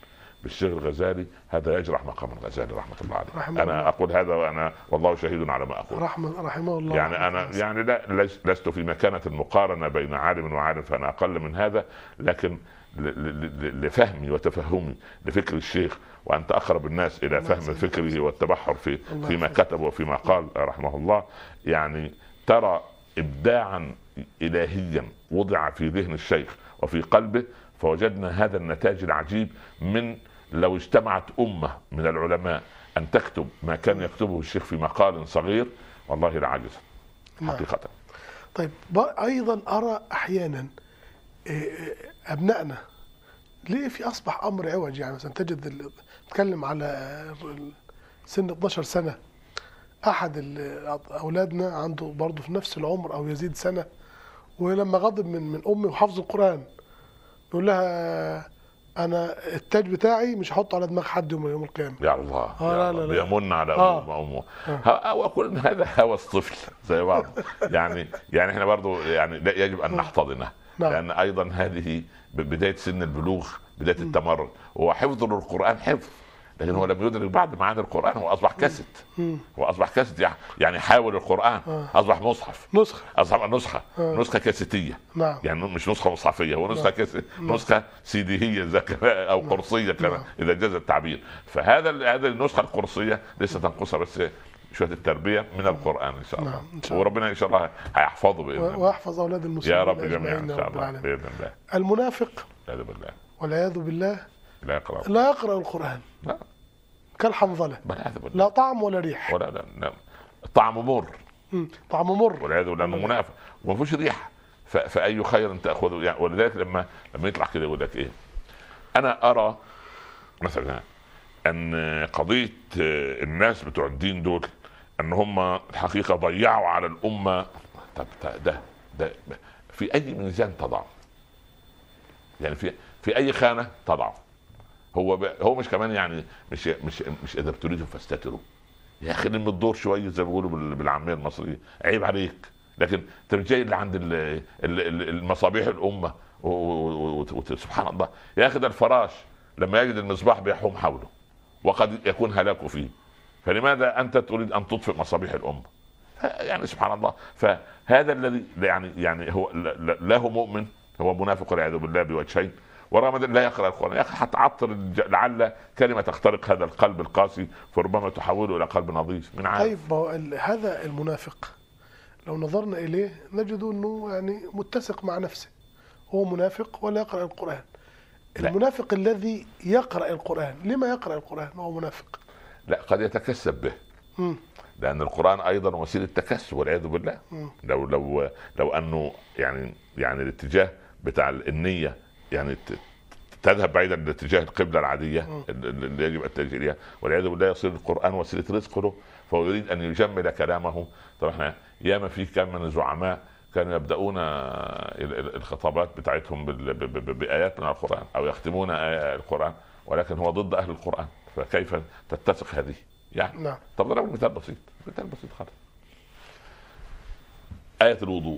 بالشيخ الغزالي هذا يجرح مقام الغزالي رحمه الله عليه. رحمه انا الله. اقول هذا وانا والله شهيد على ما اقول. رحمه رحمه الله. يعني انا يعني لا لس- لست في مكانه المقارنه بين عالم وعالم، فانا اقل من هذا، لكن ل- ل- ل- لفهمي وتفهمي لفكر الشيخ، وانت اقرب الناس الى الله فهم يسلمك. فكره والتبحر في الله فيما يحفظك. كتب وفيما قال رحمه الله. يعني ترى ابداعا الهيا وضع في ذهن الشيخ وفي قلبه، فوجدنا هذا النتاج العجيب من لو اجتمعت امه من العلماء ان تكتب ما كان يكتبه الشيخ في مقال صغير والله لعجزت نعم. حقيقه. طيب ب- ايضا ارى احيانا إيه، إيه، ابنائنا ليه في اصبح امر عوج. يعني مثلا تجد ال- نتكلم على ال- سن اثناشر سنه، احد ال- اولادنا عنده برضه في نفس العمر او يزيد سنه، ولما غضب من من امي وحفظ القران يقول لها انا التاج بتاعي مش هحطه على دماغ حد يوم يوم القيامه. يا الله آه يا لا الله لا لا. بيمن على آه. امه وامه آه. ها- هو كل هذا هوس طفل زي بعض. يعني يعني احنا برضو يعني لا يجب ان نحتضنه، نعم. لان ايضا هذه بدايه سن البلوغ، بدايه التمرد. هو حفظ للقران حفظ، لكن هو لم يدرك بعض معاني القران، هو اصبح كاسيت. مم. هو اصبح كاسيت يعني- يعني حاول القران آه. اصبح مصحف، نسخه. اصبح نسخه آه. نسخه كاسيتيه. نعم. يعني مش نسخه مصحفيه، هو نسخه نعم. كاس... نسخه سيديهيه زي كما- او قرصيه كما نعم. اذا جاز التعبير. فهذا ال- هذه النسخه القرصيه لسه تنقصها بس شويه التربيه من القران ان شاء الله. نعم، إن شاء الله. وربنا ان شاء الله هيحفظه باذن و- الله. واحفظ اولاد المسلمين يا رب جميعا أجمعين ان يا شاء رب الله العالمين. باذن الله. المنافق والعياذ بالله والعياذ بالله لا يقرا لا يقرأ القرآن لا كالحنظلة، والعياذ بالله لا طعم ولا ريح. ولا لا لا طعم مر مم. طعم مر. والعياذ بالله انه منافق وما فيهوش ريحه. ف... فاي خير تاخذه يعني. ولذلك لما لما يطلع كده يقول لك ايه، انا ارى مثلا ان قضيه الناس بتوع الدين دول ان هم الحقيقه ضيعوا على الامه. طب ده ده في اي ميزان تضع، يعني في في اي خانه تضع. هو ب... هو مش كمان يعني مش مش مش اذا بتريدوا فاستتروا يا اخي لم الدور شويه زي ما بيقولوا بال- بالعاميه المصريه، عيب عليك. لكن انت مش جاي اللي عند ال- ال- ال- المصابيح الامه و- و- و- و- سبحان الله يا اخي، ده الفراش لما يجد المصباح بيحوم حوله وقد يكون هلاكه فيه، فلماذا انت تريد ان تطفئ مصابيح الامه؟ يعني سبحان الله. فهذا الذي يعني يعني هو له مؤمن هو منافق والعياذ بالله بوجهين، ورغم ذلك لا يقرأ القرآن. يا أخي حتى عطر الج- لعل كلمة تخترق هذا القلب القاسي فربما تحوله إلى قلب نظيف من عارف. طيب ما هو ال- هذا المنافق لو نظرنا إليه نجد أنه يعني متسق مع نفسه، هو منافق ولا يقرأ القرآن. لا. المنافق الذي يقرأ القرآن لما يقرأ القرآن وهو منافق؟ لا قد يتكسب به، مم. لأن القرآن أيضا وسيلة تكسب والعياذ بالله. مم. لو لو لو أنه يعني يعني الاتجاه بتاع النية يعني ت- تذهب بعيدا عن اتجاه القبلة العادية اللي يجب التوجه إليها، والعياذ بالله يصير القرآن وسيلة رزق له، فهو يريد أن يجمل كلامه. طبعا احنا ياما في كم من الزعماء كانوا يبدأون ال- ال- الخطابات بتاعتهم بال- ب- ب- بآيات من القرآن أو يختمون آية القرآن، ولكن هو ضد أهل القرآن، فكيف تتسق هذه يعني؟ نعم. طب ضرب مثال بسيط، مثال بسيط خالص. آية الوضوء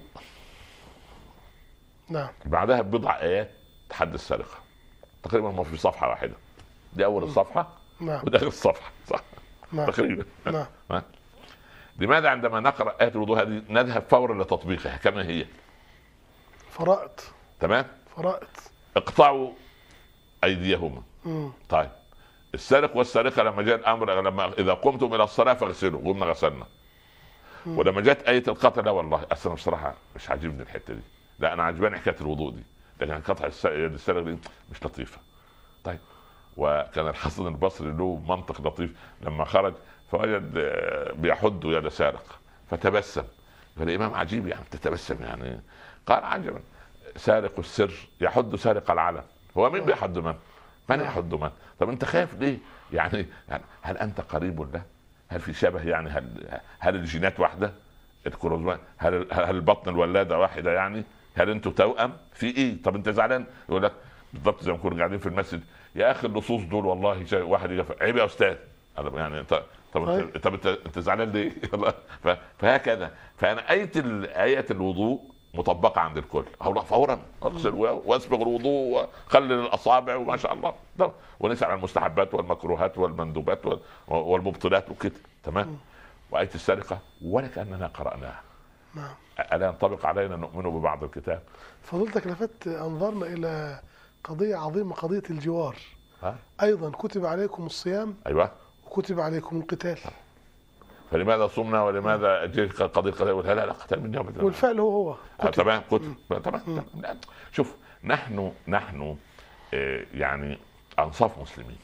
نعم. بعدها ببضع آيات تحدي السرقة، تقريبا ما في صفحة واحدة، دي أول الصفحة نعم. وده آخر الصفحة، صح؟ نعم. تقريبا. نعم. ها؟ لماذا عندما نقرأ آية الوضوء هذه نذهب فورا لتطبيقها كما هي؟ فرائض. تمام؟ فرائض. اقطعوا أيديهما. مم. طيب السارق والسارقة لما جاء الأمر لما إذا قمتم إلى الصلاة فاغسلوا، قمنا غسلنا. ولما جت آية القطع لا والله أصلا بصراحة مش عاجبني الحتة دي، لا أنا عجباني حكاية الوضوء دي، لكن قطع الس- يد السارق دي مش لطيفة. طيب وكان الحسن البصري له منطق لطيف لما خرج فوجد آه، بيحد يد سارق فتبسم، فالإمام عجيب يعني تتبسم يعني، قال عجبا سارق السر يحد سارق العلن، هو مين بيحد من؟ من يحد من؟ طب انت خايف ليه؟ يعني, يعني هل انت قريب له؟ هل في شبه يعني؟ هل هل الجينات واحده؟ الكروموسومات هل هل البطن الولاده واحده يعني؟ هل انتوا توأم؟ في ايه؟ طب انت زعلان؟ يقول لك بالضبط زي ما نكون قاعدين في المسجد، يا اخي اللصوص دول والله شيء واحد يجي عيب يا استاذ، هذا يعني طب طب انت طب انت انت زعلان ليه؟ ف- فهكذا. فانا ايه ال- ايه الوضوء مطبقه عند الكل، اروح فورا اغسل واسبغ الوضوء وخلل الاصابع وما شاء الله، ونسال عن المستحبات والمكروهات والمندوبات والمبطلات وكده، تمام. وايه السرقه ولا كاننا قراناها. نعم. الا ينطبق علينا نؤمن ببعض الكتاب؟ فضلتك لفت انظرنا الى قضيه عظيمه، قضيه الجوار. ها؟ ايضا كتب عليكم الصيام، ايوه، وكتب عليكم القتال. فلماذا صمنا ولماذا جيت قضيه قتال؟ لا لا قتال من يوم والفعل هو هو كتب. تمام كتب تمام. شوف نحن نحن يعني انصاف مسلمين،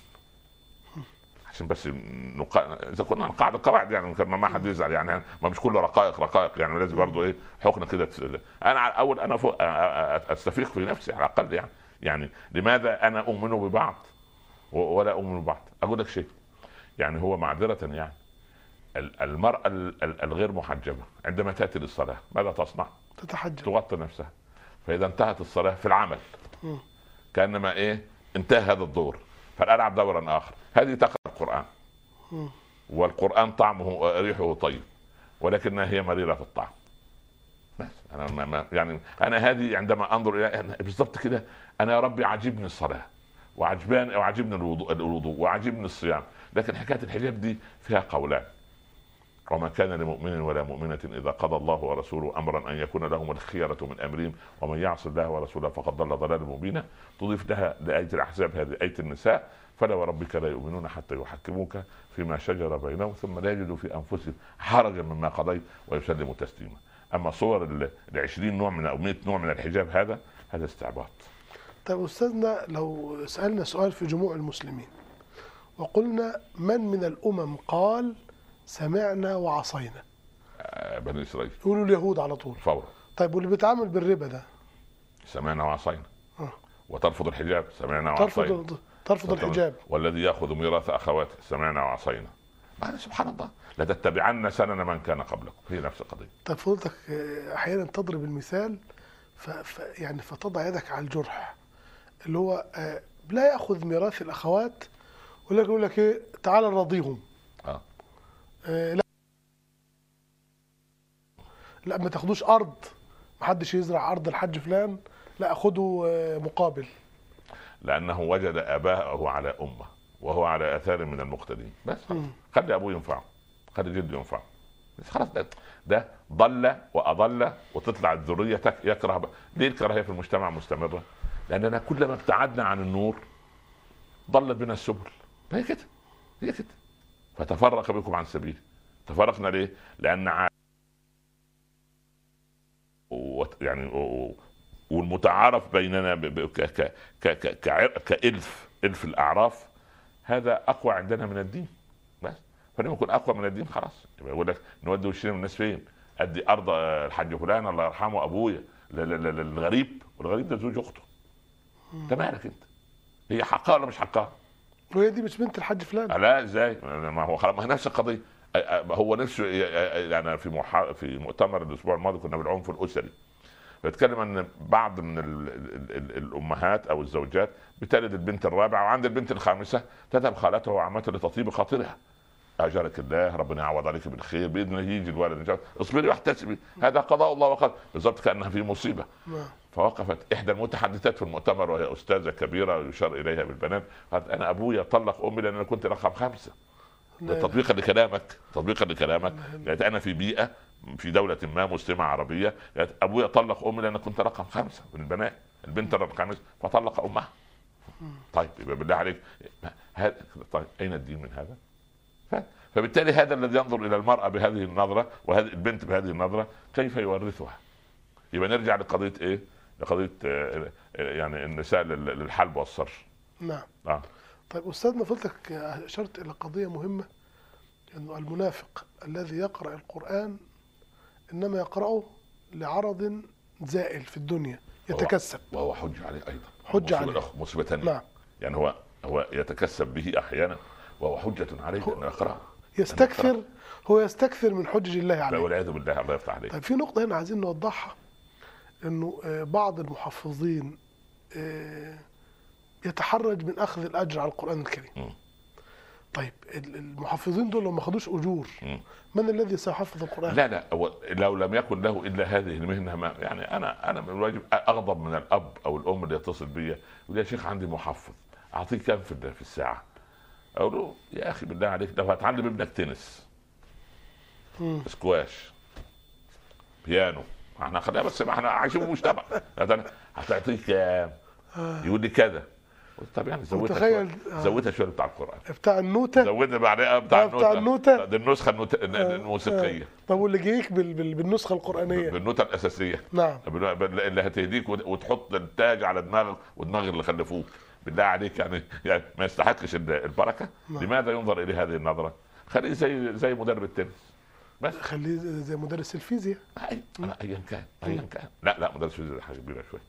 عشان بس نقا... اذا كنا نقاعد القواعد يعني ما حد يزعل يعني، ما مش كله رقائق رقائق يعني، لازم برضه ايه حكمه كده. انا اول انا فوق استفيق في نفسي على الاقل يعني. يعني لماذا انا اؤمن ببعض ولا اؤمن ببعض؟ اقول لك شيء يعني، هو معذره يعني، المراه الغير محجبه عندما تاتي للصلاه ماذا تصنع؟ تتحجب، تغطي نفسها. فاذا انتهت الصلاه في العمل م. كانما ايه انتهى هذا الدور، فالالعب دورا اخر. هذه تقرا القران م. والقران طعمه ريحه طيب، ولكنها هي مريره في الطعم. بس انا ما يعني انا هذه عندما انظر الى بالضبط كده، انا يا ربي عجبني الصلاه وعجبان وعجبني الوضوء الوضوء وعجبني الصيام، لكن حكايه الحجاب دي فيها قولان. وما كان لمؤمن ولا مؤمنة إذا قضى الله ورسوله أمرا أن يكون لهم الخيرة من أمرهم ومن يعص الله ورسوله فقد ضل ضلالا مبينا. تضيف لها لآية الأحزاب هذه آية النساء: فلا وربك لا يؤمنون حتى يحكموك فيما شجر بينهم ثم لا يجدوا في أنفسهم حرجا مما قضيت ويسلموا تسليما. أما صور العشرين نوع من أو مئة نوع من الحجاب هذا هذا استعباط. طيب أستاذنا، لو سألنا سؤال في جموع المسلمين وقلنا من من الأمم قال سمعنا وعصينا؟ آه بني إسرائيل. يقولوا اليهود على طول فورا. طيب واللي بيتعامل بالربا ده؟ سمعنا وعصينا. آه. وترفض الحجاب سمعنا وعصينا. ترفض ترفض الحجاب. والذي يأخذ ميراث أخواته سمعنا وعصينا. بعد سبحان الله لا تتبعن سنن من كان قبلكم، هي نفس القضية. طيب فضلتك أحيانا تضرب المثال ف... ف... يعني فتضع يدك على الجرح، اللي هو آه لا يأخذ ميراث الأخوات ولكن يقول لك إيه، تعال نرضيهم. آه. آه لا لا ما تاخدوش ارض، ما حدش يزرع ارض الحج فلان، لا اخده مقابل. لانه وجد اباءه على امه وهو على اثار من المقتدين. بس خلي ابوه ينفعه، خلي جده ينفعه، بس خلاص. ده, ده ضل واضل وتطلع ذريتك يكره ب... ليه الكراهيه في المجتمع مستمره؟ لاننا كلما ابتعدنا عن النور ضلت بنا السبل. هي كده هي كده فتفرق بكم عن سبيل. تفرقنا ليه؟ لان ع... و... يعني و... والمتعارف بيننا ب... ب... ك... ك... ك... ك... كالف الف الاعراف هذا اقوى عندنا من الدين. بس فلما يكون اقوى من الدين خلاص يبقى يقول لك نودي وشنا من الناس فين؟ ادي ارض الحاج فلان الله يرحمه ابويا للغريب، والغريب ده زوج اخته. انت مالك انت؟ هي حقها ولا مش حقها؟ وهي دي مش بنت الحاج فلان؟ لا ازاي؟ ما هو خلاص، ما هي نفس القضيه. هو نفسه يعني في محا... في مؤتمر الاسبوع الماضي كنا بالعنف الاسري بتكلم ان بعض من ال... ال... ال... الامهات او الزوجات بتلد البنت الرابعه وعند البنت الخامسه تذهب خالتها وعمتها لتطيب خاطرها. اجرك الله، ربنا يعوض عليك بالخير باذن الله، يجي الولد ان شاء الله، اصبري واحتسبي، هذا قضاء الله وقدر. بالضبط كانها في مصيبه. فوقفت احدى المتحدثات في المؤتمر وهي استاذه كبيره يشار اليها بالبنات، قالت انا ابويا طلق امي لان انا كنت رقم خمسه. تطبيقا لكلامك تطبيقا لكلامك قالت انا في بيئه في دوله ما مسلمه عربيه، قالت ابويا طلق امي لان كنت رقم خمسه من البنات، البنت رقم خمسه فطلق امها. طيب يبقى بالله عليك هذا طيب اين الدين من هذا؟ فبالتالي هذا الذي ينظر الى المراه بهذه النظره وهذه البنت بهذه النظره كيف يورثها؟ يبقى نرجع لقضيه ايه؟ لقضيه يعني النساء للحلب والصرف. نعم. آه. طيب استاذنا فضلتك اشرت الى قضيه مهمه، انه المنافق الذي يقرا القران انما يقراه لعرض زائل في الدنيا يتكسب، وهو حج عليه ايضا، حج عليه مصيبه ثانيه. نعم. يعني هو هو يتكسب به احيانا وهو حجه عليه انه يقراه، يستكثر، هو يستكثر من حجج الله عليه والعياذ بالله. الله يفتح عليك. طيب في نقطه هنا عايزين نوضحها، انه بعض المحفظين يتحرج من اخذ الاجر على القران الكريم. م. طيب المحفظين دول لو ما خدوش اجور م. من الذي سيحفظ القران؟ لا لا هو لو لم يكن له الا هذه المهنه، ما يعني انا انا من الواجب اغضب من الاب او الام اللي يتصل بي يقول يا شيخ عندي محفظ اعطيك كام في في الساعه؟ اقول له يا اخي بالله عليك لو هتعلم ابنك تنس، م. سكواش، بيانو، احنا خلينا بس احنا عايشين في مجتمع، هتعطيك كام؟ يقول لي كذا. طب يعني زودها شويه، زودها شويه بتاع القران، بتاع النوته، زودها بعدها بتاع النوته، بتاع النوته دي النسخه النوت... الموسيقيه. طب واللي جايك بال... بال... بالنسخه القرانيه بالنوته الاساسيه، نعم، اللي هتهديك وتحط التاج على دماغك ودماغ اللي خلفوك. بالله عليك يعني, يعني ما يستحقش البركه؟ نعم. لماذا ينظر الى هذه النظره؟ خليه زي زي مدرب التنس بس، خليه زي مدرس الفيزياء ايا كان ايا كان. لا لا مدرس الفيزياء حاجه كبيره شويه.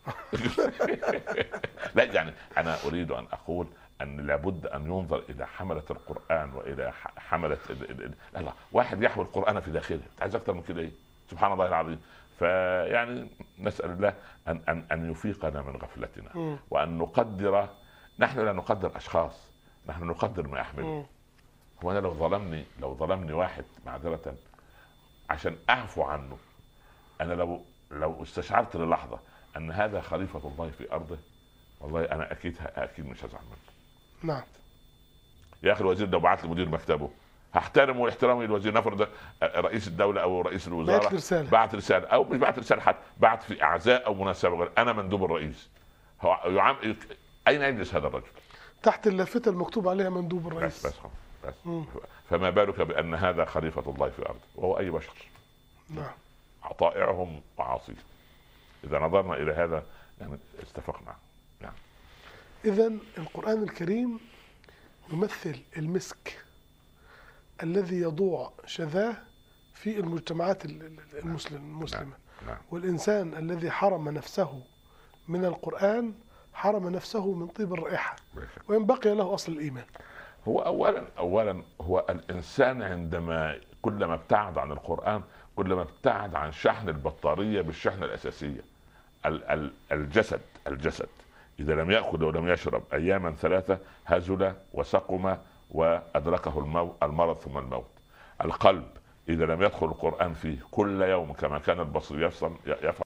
لا يعني انا اريد ان اقول ان لابد ان ينظر الى حمله القران والى حمله لا واحد يحوي القران في داخله، عايز اكتر من كده ايه؟ سبحان الله العظيم. فيعني نسال الله ان ان ان يفيقنا من غفلتنا م. وان نقدر. نحن لا نقدر اشخاص، نحن نقدر ما يحمله. هو انا لو ظلمني لو ظلمني واحد معذره عشان اعفو عنه، انا لو لو استشعرت للحظه ان هذا خليفه الله في ارضه، والله انا اكيد اكيد مش هزعل منه. نعم يا اخي الوزير لو بعت لي مدير مكتبه هحترمه واحترامي للوزير. نفرض رئيس الدوله او رئيس الوزراء بعت رساله بعت رساله او مش بعت رساله حتى بعت في اعزاء او مناسبه غير، انا مندوب الرئيس. هو يعام... اين يجلس هذا الرجل؟ تحت اللافته المكتوب عليها مندوب الرئيس. بس بس, بس. فما بالك بان هذا خليفه الله في ارضه وهو اي بشر. نعم. طائعهم وعاصيهم. اذا نظرنا الى هذا يعني اتفقنا. نعم. اذا القرآن الكريم يمثل المسك الذي يضوع شذاه في المجتمعات المسلم المسلمة. نعم. نعم. والإنسان الذي حرم نفسه من القرآن حرم نفسه من طيب الرائحة وإن بقي له أصل الإيمان. هو أولا أولا هو الإنسان عندما كلما ابتعد عن القرآن كلما ابتعد عن شحن البطارية بالشحنة الأساسية. الجسد الجسد إذا لم يأكل ولم يشرب أياما ثلاثة هزل وسقم وأدركه المرض ثم الموت. القلب إذا لم يدخل القرآن فيه كل يوم كما كان البصري يفصل يفعل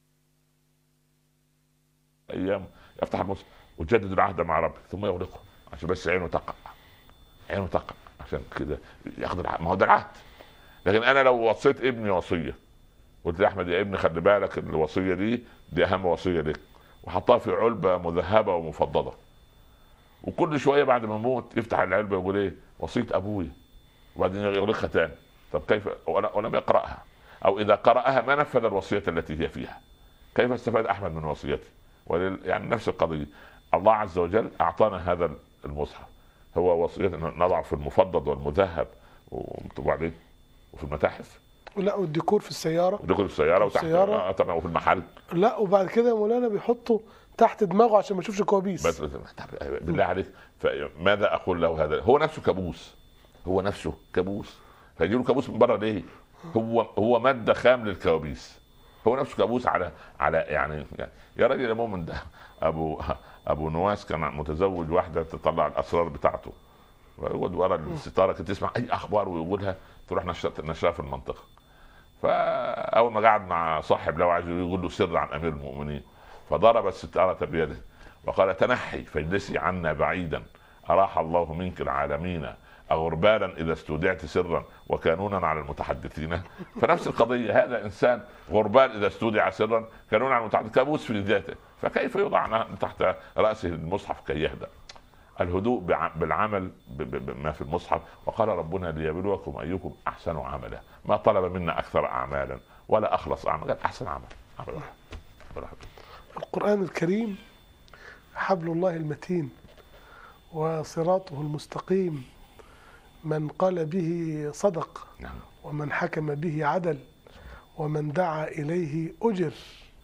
أيام يفتح المصحف وجدد العهد مع ربه ثم يغلقه عشان بس عينه تقع عينه تقع عشان كده ياخذ العهد. ما هو ده العهد. لكن أنا لو وصيت ابني وصية قلت يا أحمد يا ابني خلي بالك الوصية دي دي أهم وصية لك وحطها في علبة مذهبة ومفضلة وكل شوية بعد ما يموت يفتح العلبة ويقول ايه وصية أبوي وبعدين يغلقها تاني. طب كيف ولم يقرأها أو إذا قرأها ما نفذ الوصية التي هي فيها؟ كيف استفاد أحمد من وصيته؟ يعني نفس القضية. الله عز وجل أعطانا هذا المصحف هو وصية نضع في المفضل والمذهب وبعدين وفي المتاحف لا والديكور في السيارة وديكور في السيارة وتحت السيارة. وفي المحل. لا وبعد كده يا مولانا بيحطوا تحت دماغه عشان ما يشوفش كوابيس. بس بالله عليك فماذا أقول له؟ هذا هو نفسه كابوس هو نفسه كابوس فيجيله كابوس من بره ليه؟ هو هو مادة خام للكوابيس. هو نفسه كابوس على على يعني, يعني يا راجل يا مؤمن ده ابو ابو نواس كان متزوج واحده تطلع الاسرار بتاعته ويقعد ورا الستاره كنت تسمع اي اخبار ويقولها تروح نشرها في المنطقه. فاول ما قعد مع صاحب لو عايز يقول له سر عن امير المؤمنين فضرب الستاره بيده وقال تنحي فاجلسي عنا بعيدا اراح الله منك العالمين غربالا اذا استودعت سرا وكانونا على المتحدثين. فنفس القضيه هذا انسان غربال اذا استودع سرا كانونا على المتحدثين كابوس في ذاته فكيف يوضع تحت راسه المصحف كي يهدأ؟ الهدوء بالعمل بما في المصحف. وقال ربنا ليبلوكم ايكم احسن عملا ما طلب منا اكثر اعمالا ولا اخلص اعمالا قال احسن عمل. عمل واحد. القرآن الكريم حبل الله المتين وصراطه المستقيم من قال به صدق ومن حكم به عدل ومن دعا إليه أجر.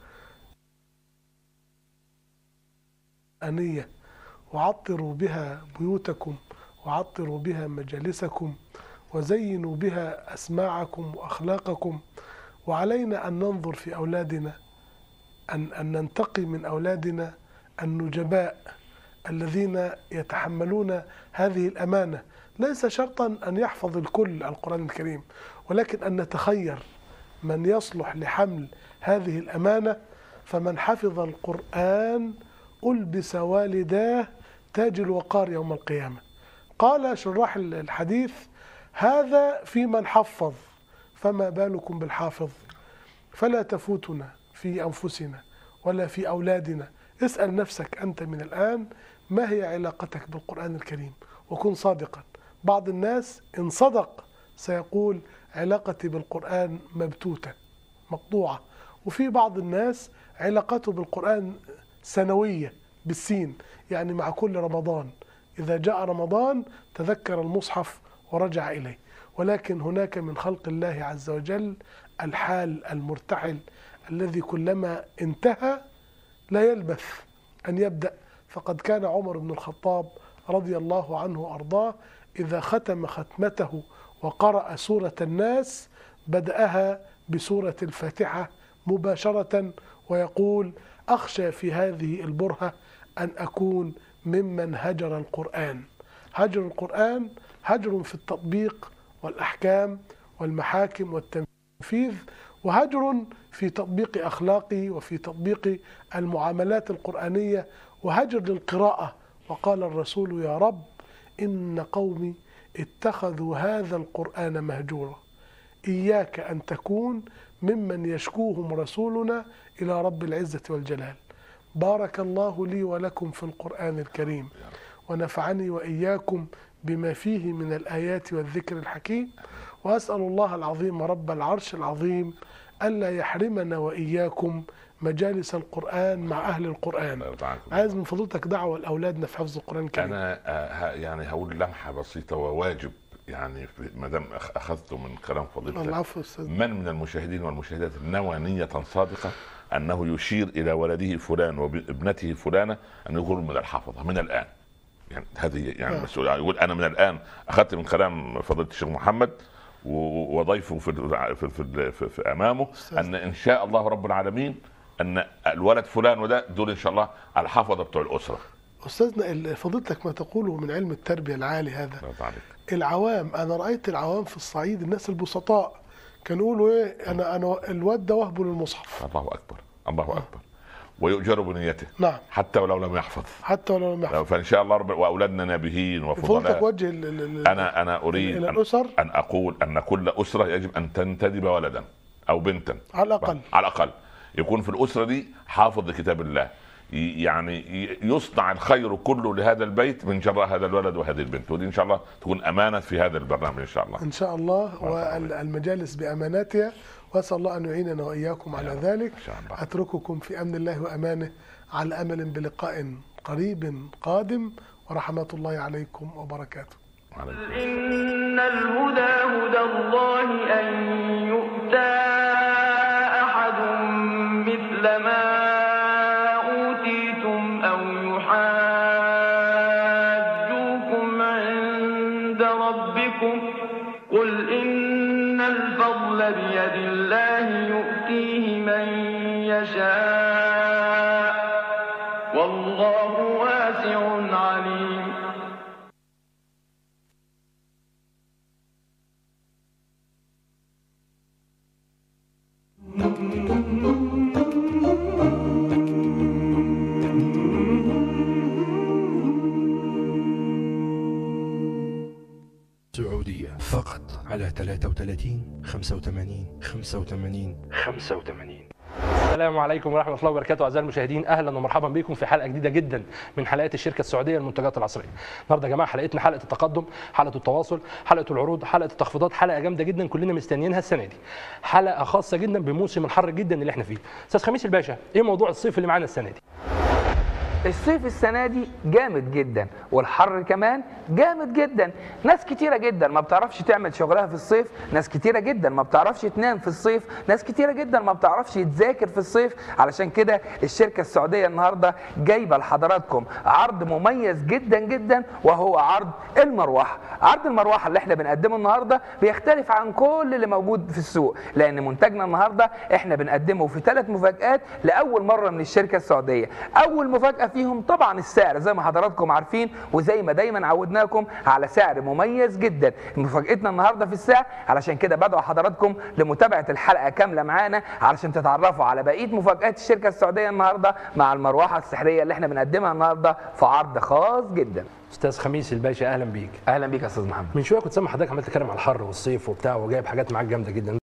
أنية وعطروا بها بيوتكم وعطروا بها مجالسكم وزينوا بها أسماعكم وأخلاقكم. وعلينا أن ننظر في أولادنا أن, أن ننتقي من أولادنا النجباء الذين يتحملون هذه الأمانة ليس شرطا أن يحفظ الكل القرآن الكريم، ولكن أن نتخير من يصلح لحمل هذه الأمانة. فمن حفظ القرآن ألبس والداه تاج الوقار يوم القيامة. قال شراح الحديث: هذا في من حفظ، فما بالكم بالحافظ؟ فلا تفوتنا في أنفسنا ولا في أولادنا. اسأل نفسك أنت من الآن ما هي علاقتك بالقرآن الكريم، وكن صادقا. بعض الناس إن صدق سيقول علاقتي بالقرآن مبتوتة مقطوعة، وفي بعض الناس علاقته بالقرآن سنوية بالسين، يعني مع كل رمضان إذا جاء رمضان تذكر المصحف ورجع إليه. ولكن هناك من خلق الله عز وجل الحال المرتحل الذي كلما انتهى لا يلبث أن يبدأ. فقد كان عمر بن الخطاب رضي الله عنه وأرضاه إذا ختم ختمته وقرأ سورة الناس بدأها بسورة الفاتحة مباشرة، ويقول: أخشى في هذه البرهة أن أكون ممن هجر القرآن. هجر القرآن هجر في التطبيق والأحكام والمحاكم والتنفيذ، وهجر في تطبيق أخلاقي وفي تطبيق المعاملات القرآنية، وهجر للقراءة. وقال الرسول: يا رب إن قومي اتخذوا هذا القرآن مهجورا، إياك أن تكون ممن يشكوهم رسولنا إلى رب العزة والجلال. بارك الله لي ولكم في القرآن الكريم، ونفعني وإياكم بما فيه من الآيات والذكر الحكيم، وأسأل الله العظيم رب العرش العظيم ألا يحرمنا وإياكم مجالس القرآن مع أهل القرآن. عايز من فضلتك دعوة لأولادنا في حفظ القرآن الكريم. أنا يعني هقول لمحة بسيطة وواجب، يعني ما دام أخذته من كلام فضيلتك. من من المشاهدين والمشاهدات نوى نية صادقة أنه يشير إلى ولده فلان وابنته فلانة أن يكون من الحافظة من الآن، يعني هذه يعني آه. مسؤولية. يقول أنا من الآن أخذت من كلام فضيلة الشيخ محمد وضيفه في, في, في, في, في أمامه أن إن شاء الله رب العالمين أن الولد فلان وده دول إن شاء الله الحافظة بتوع الأسرة. أستاذنا فضيلتك ما تقوله من علم التربية العالي هذا. العوام، أنا رأيت العوام في الصعيد الناس البسطاء كانوا يقولوا إيه، أنا أنا الواد ده وهبه للمصحف. الله أكبر الله أكبر. ويؤجر بنيته. نعم. حتى ولو لم يحفظ. حتى ولو لم يحفظ. فإن شاء الله رب واولادنا نابهين وفضلاء. وجه انا انا اريد إلى الأسر ان اقول ان كل اسره يجب ان تنتدب ولدا او بنتا على الاقل على الاقل يكون في الاسره دي حافظ لكتاب الله، يعني يصنع الخير كله لهذا البيت من جراء هذا الولد وهذه البنت، ودي ان شاء الله تكون امانه في هذا البرنامج ان شاء الله. ان شاء الله، والمجالس باماناتها، واسال الله ان يعيننا واياكم على ذلك. اترككم في امن الله وامانه، على امل بلقاء قريب قادم، ورحمه الله عليكم وبركاته. إن الهدى هدى الله أن يؤتى أحد مثل ما أوتيتم أو يحاجوكم عند ربكم. قل إن الفضل بيد الله يؤتيه من يشاء والله واسع عليم. سعودية فقط على ثلاثة وثلاثين خمسة وثمانين خمسة وثمانين خمسة وثمانين. السلام عليكم ورحمة الله وبركاته. أعزائي المشاهدين، أهلا ومرحبا بكم في حلقة جديدة جدا من حلقات الشركة السعودية للمنتجات العصرية. النهارده يا جماعة حلقتنا حلقة التقدم، حلقة التواصل، حلقة العروض، حلقة التخفيضات، حلقة جامدة جدا كلنا مستنيينها السنة دي. حلقة خاصة جدا بموسم الحر جدا اللي احنا فيه. أستاذ خميس الباشا، إيه موضوع الصيف اللي معانا السنة دي؟ الصيف السنة دي جامد جدا، والحر كمان جامد جدا. ناس كتيرة جدا ما بتعرفش تعمل شغلها في الصيف، ناس كتيرة جدا ما بتعرفش تنام في الصيف، ناس كتيرة جدا ما بتعرفش تذاكر في الصيف. علشان كده الشركة السعودية النهاردة جايبة لحضراتكم عرض مميز جدا جدا، وهو عرض المروحة. عرض المروحة اللي احنا بنقدمه النهاردة بيختلف عن كل اللي موجود في السوق، لأن منتجنا النهاردة احنا بنقدمه في ثلاث مفاجآت لأول مرة من الشركة السعودية. أول مفاجأة فيهم طبعا السعر زي ما حضراتكم عارفين، وزي ما دايما عودناكم على سعر مميز جدا. مفاجأتنا النهارده في السعر، علشان كده بدعو حضراتكم لمتابعة الحلقة كاملة معانا علشان تتعرفوا على بقية مفاجآت الشركة السعودية النهارده مع المروحة السحرية اللي احنا بنقدمها النهارده في عرض خاص جدا. استاذ خميس الباشا اهلا بيك. اهلا بيك يا استاذ محمد. من شويه كنت سامع حضرتك عمال تتكلم على الحر والصيف وبتاع، وجايب حاجات معاك جامده جدا.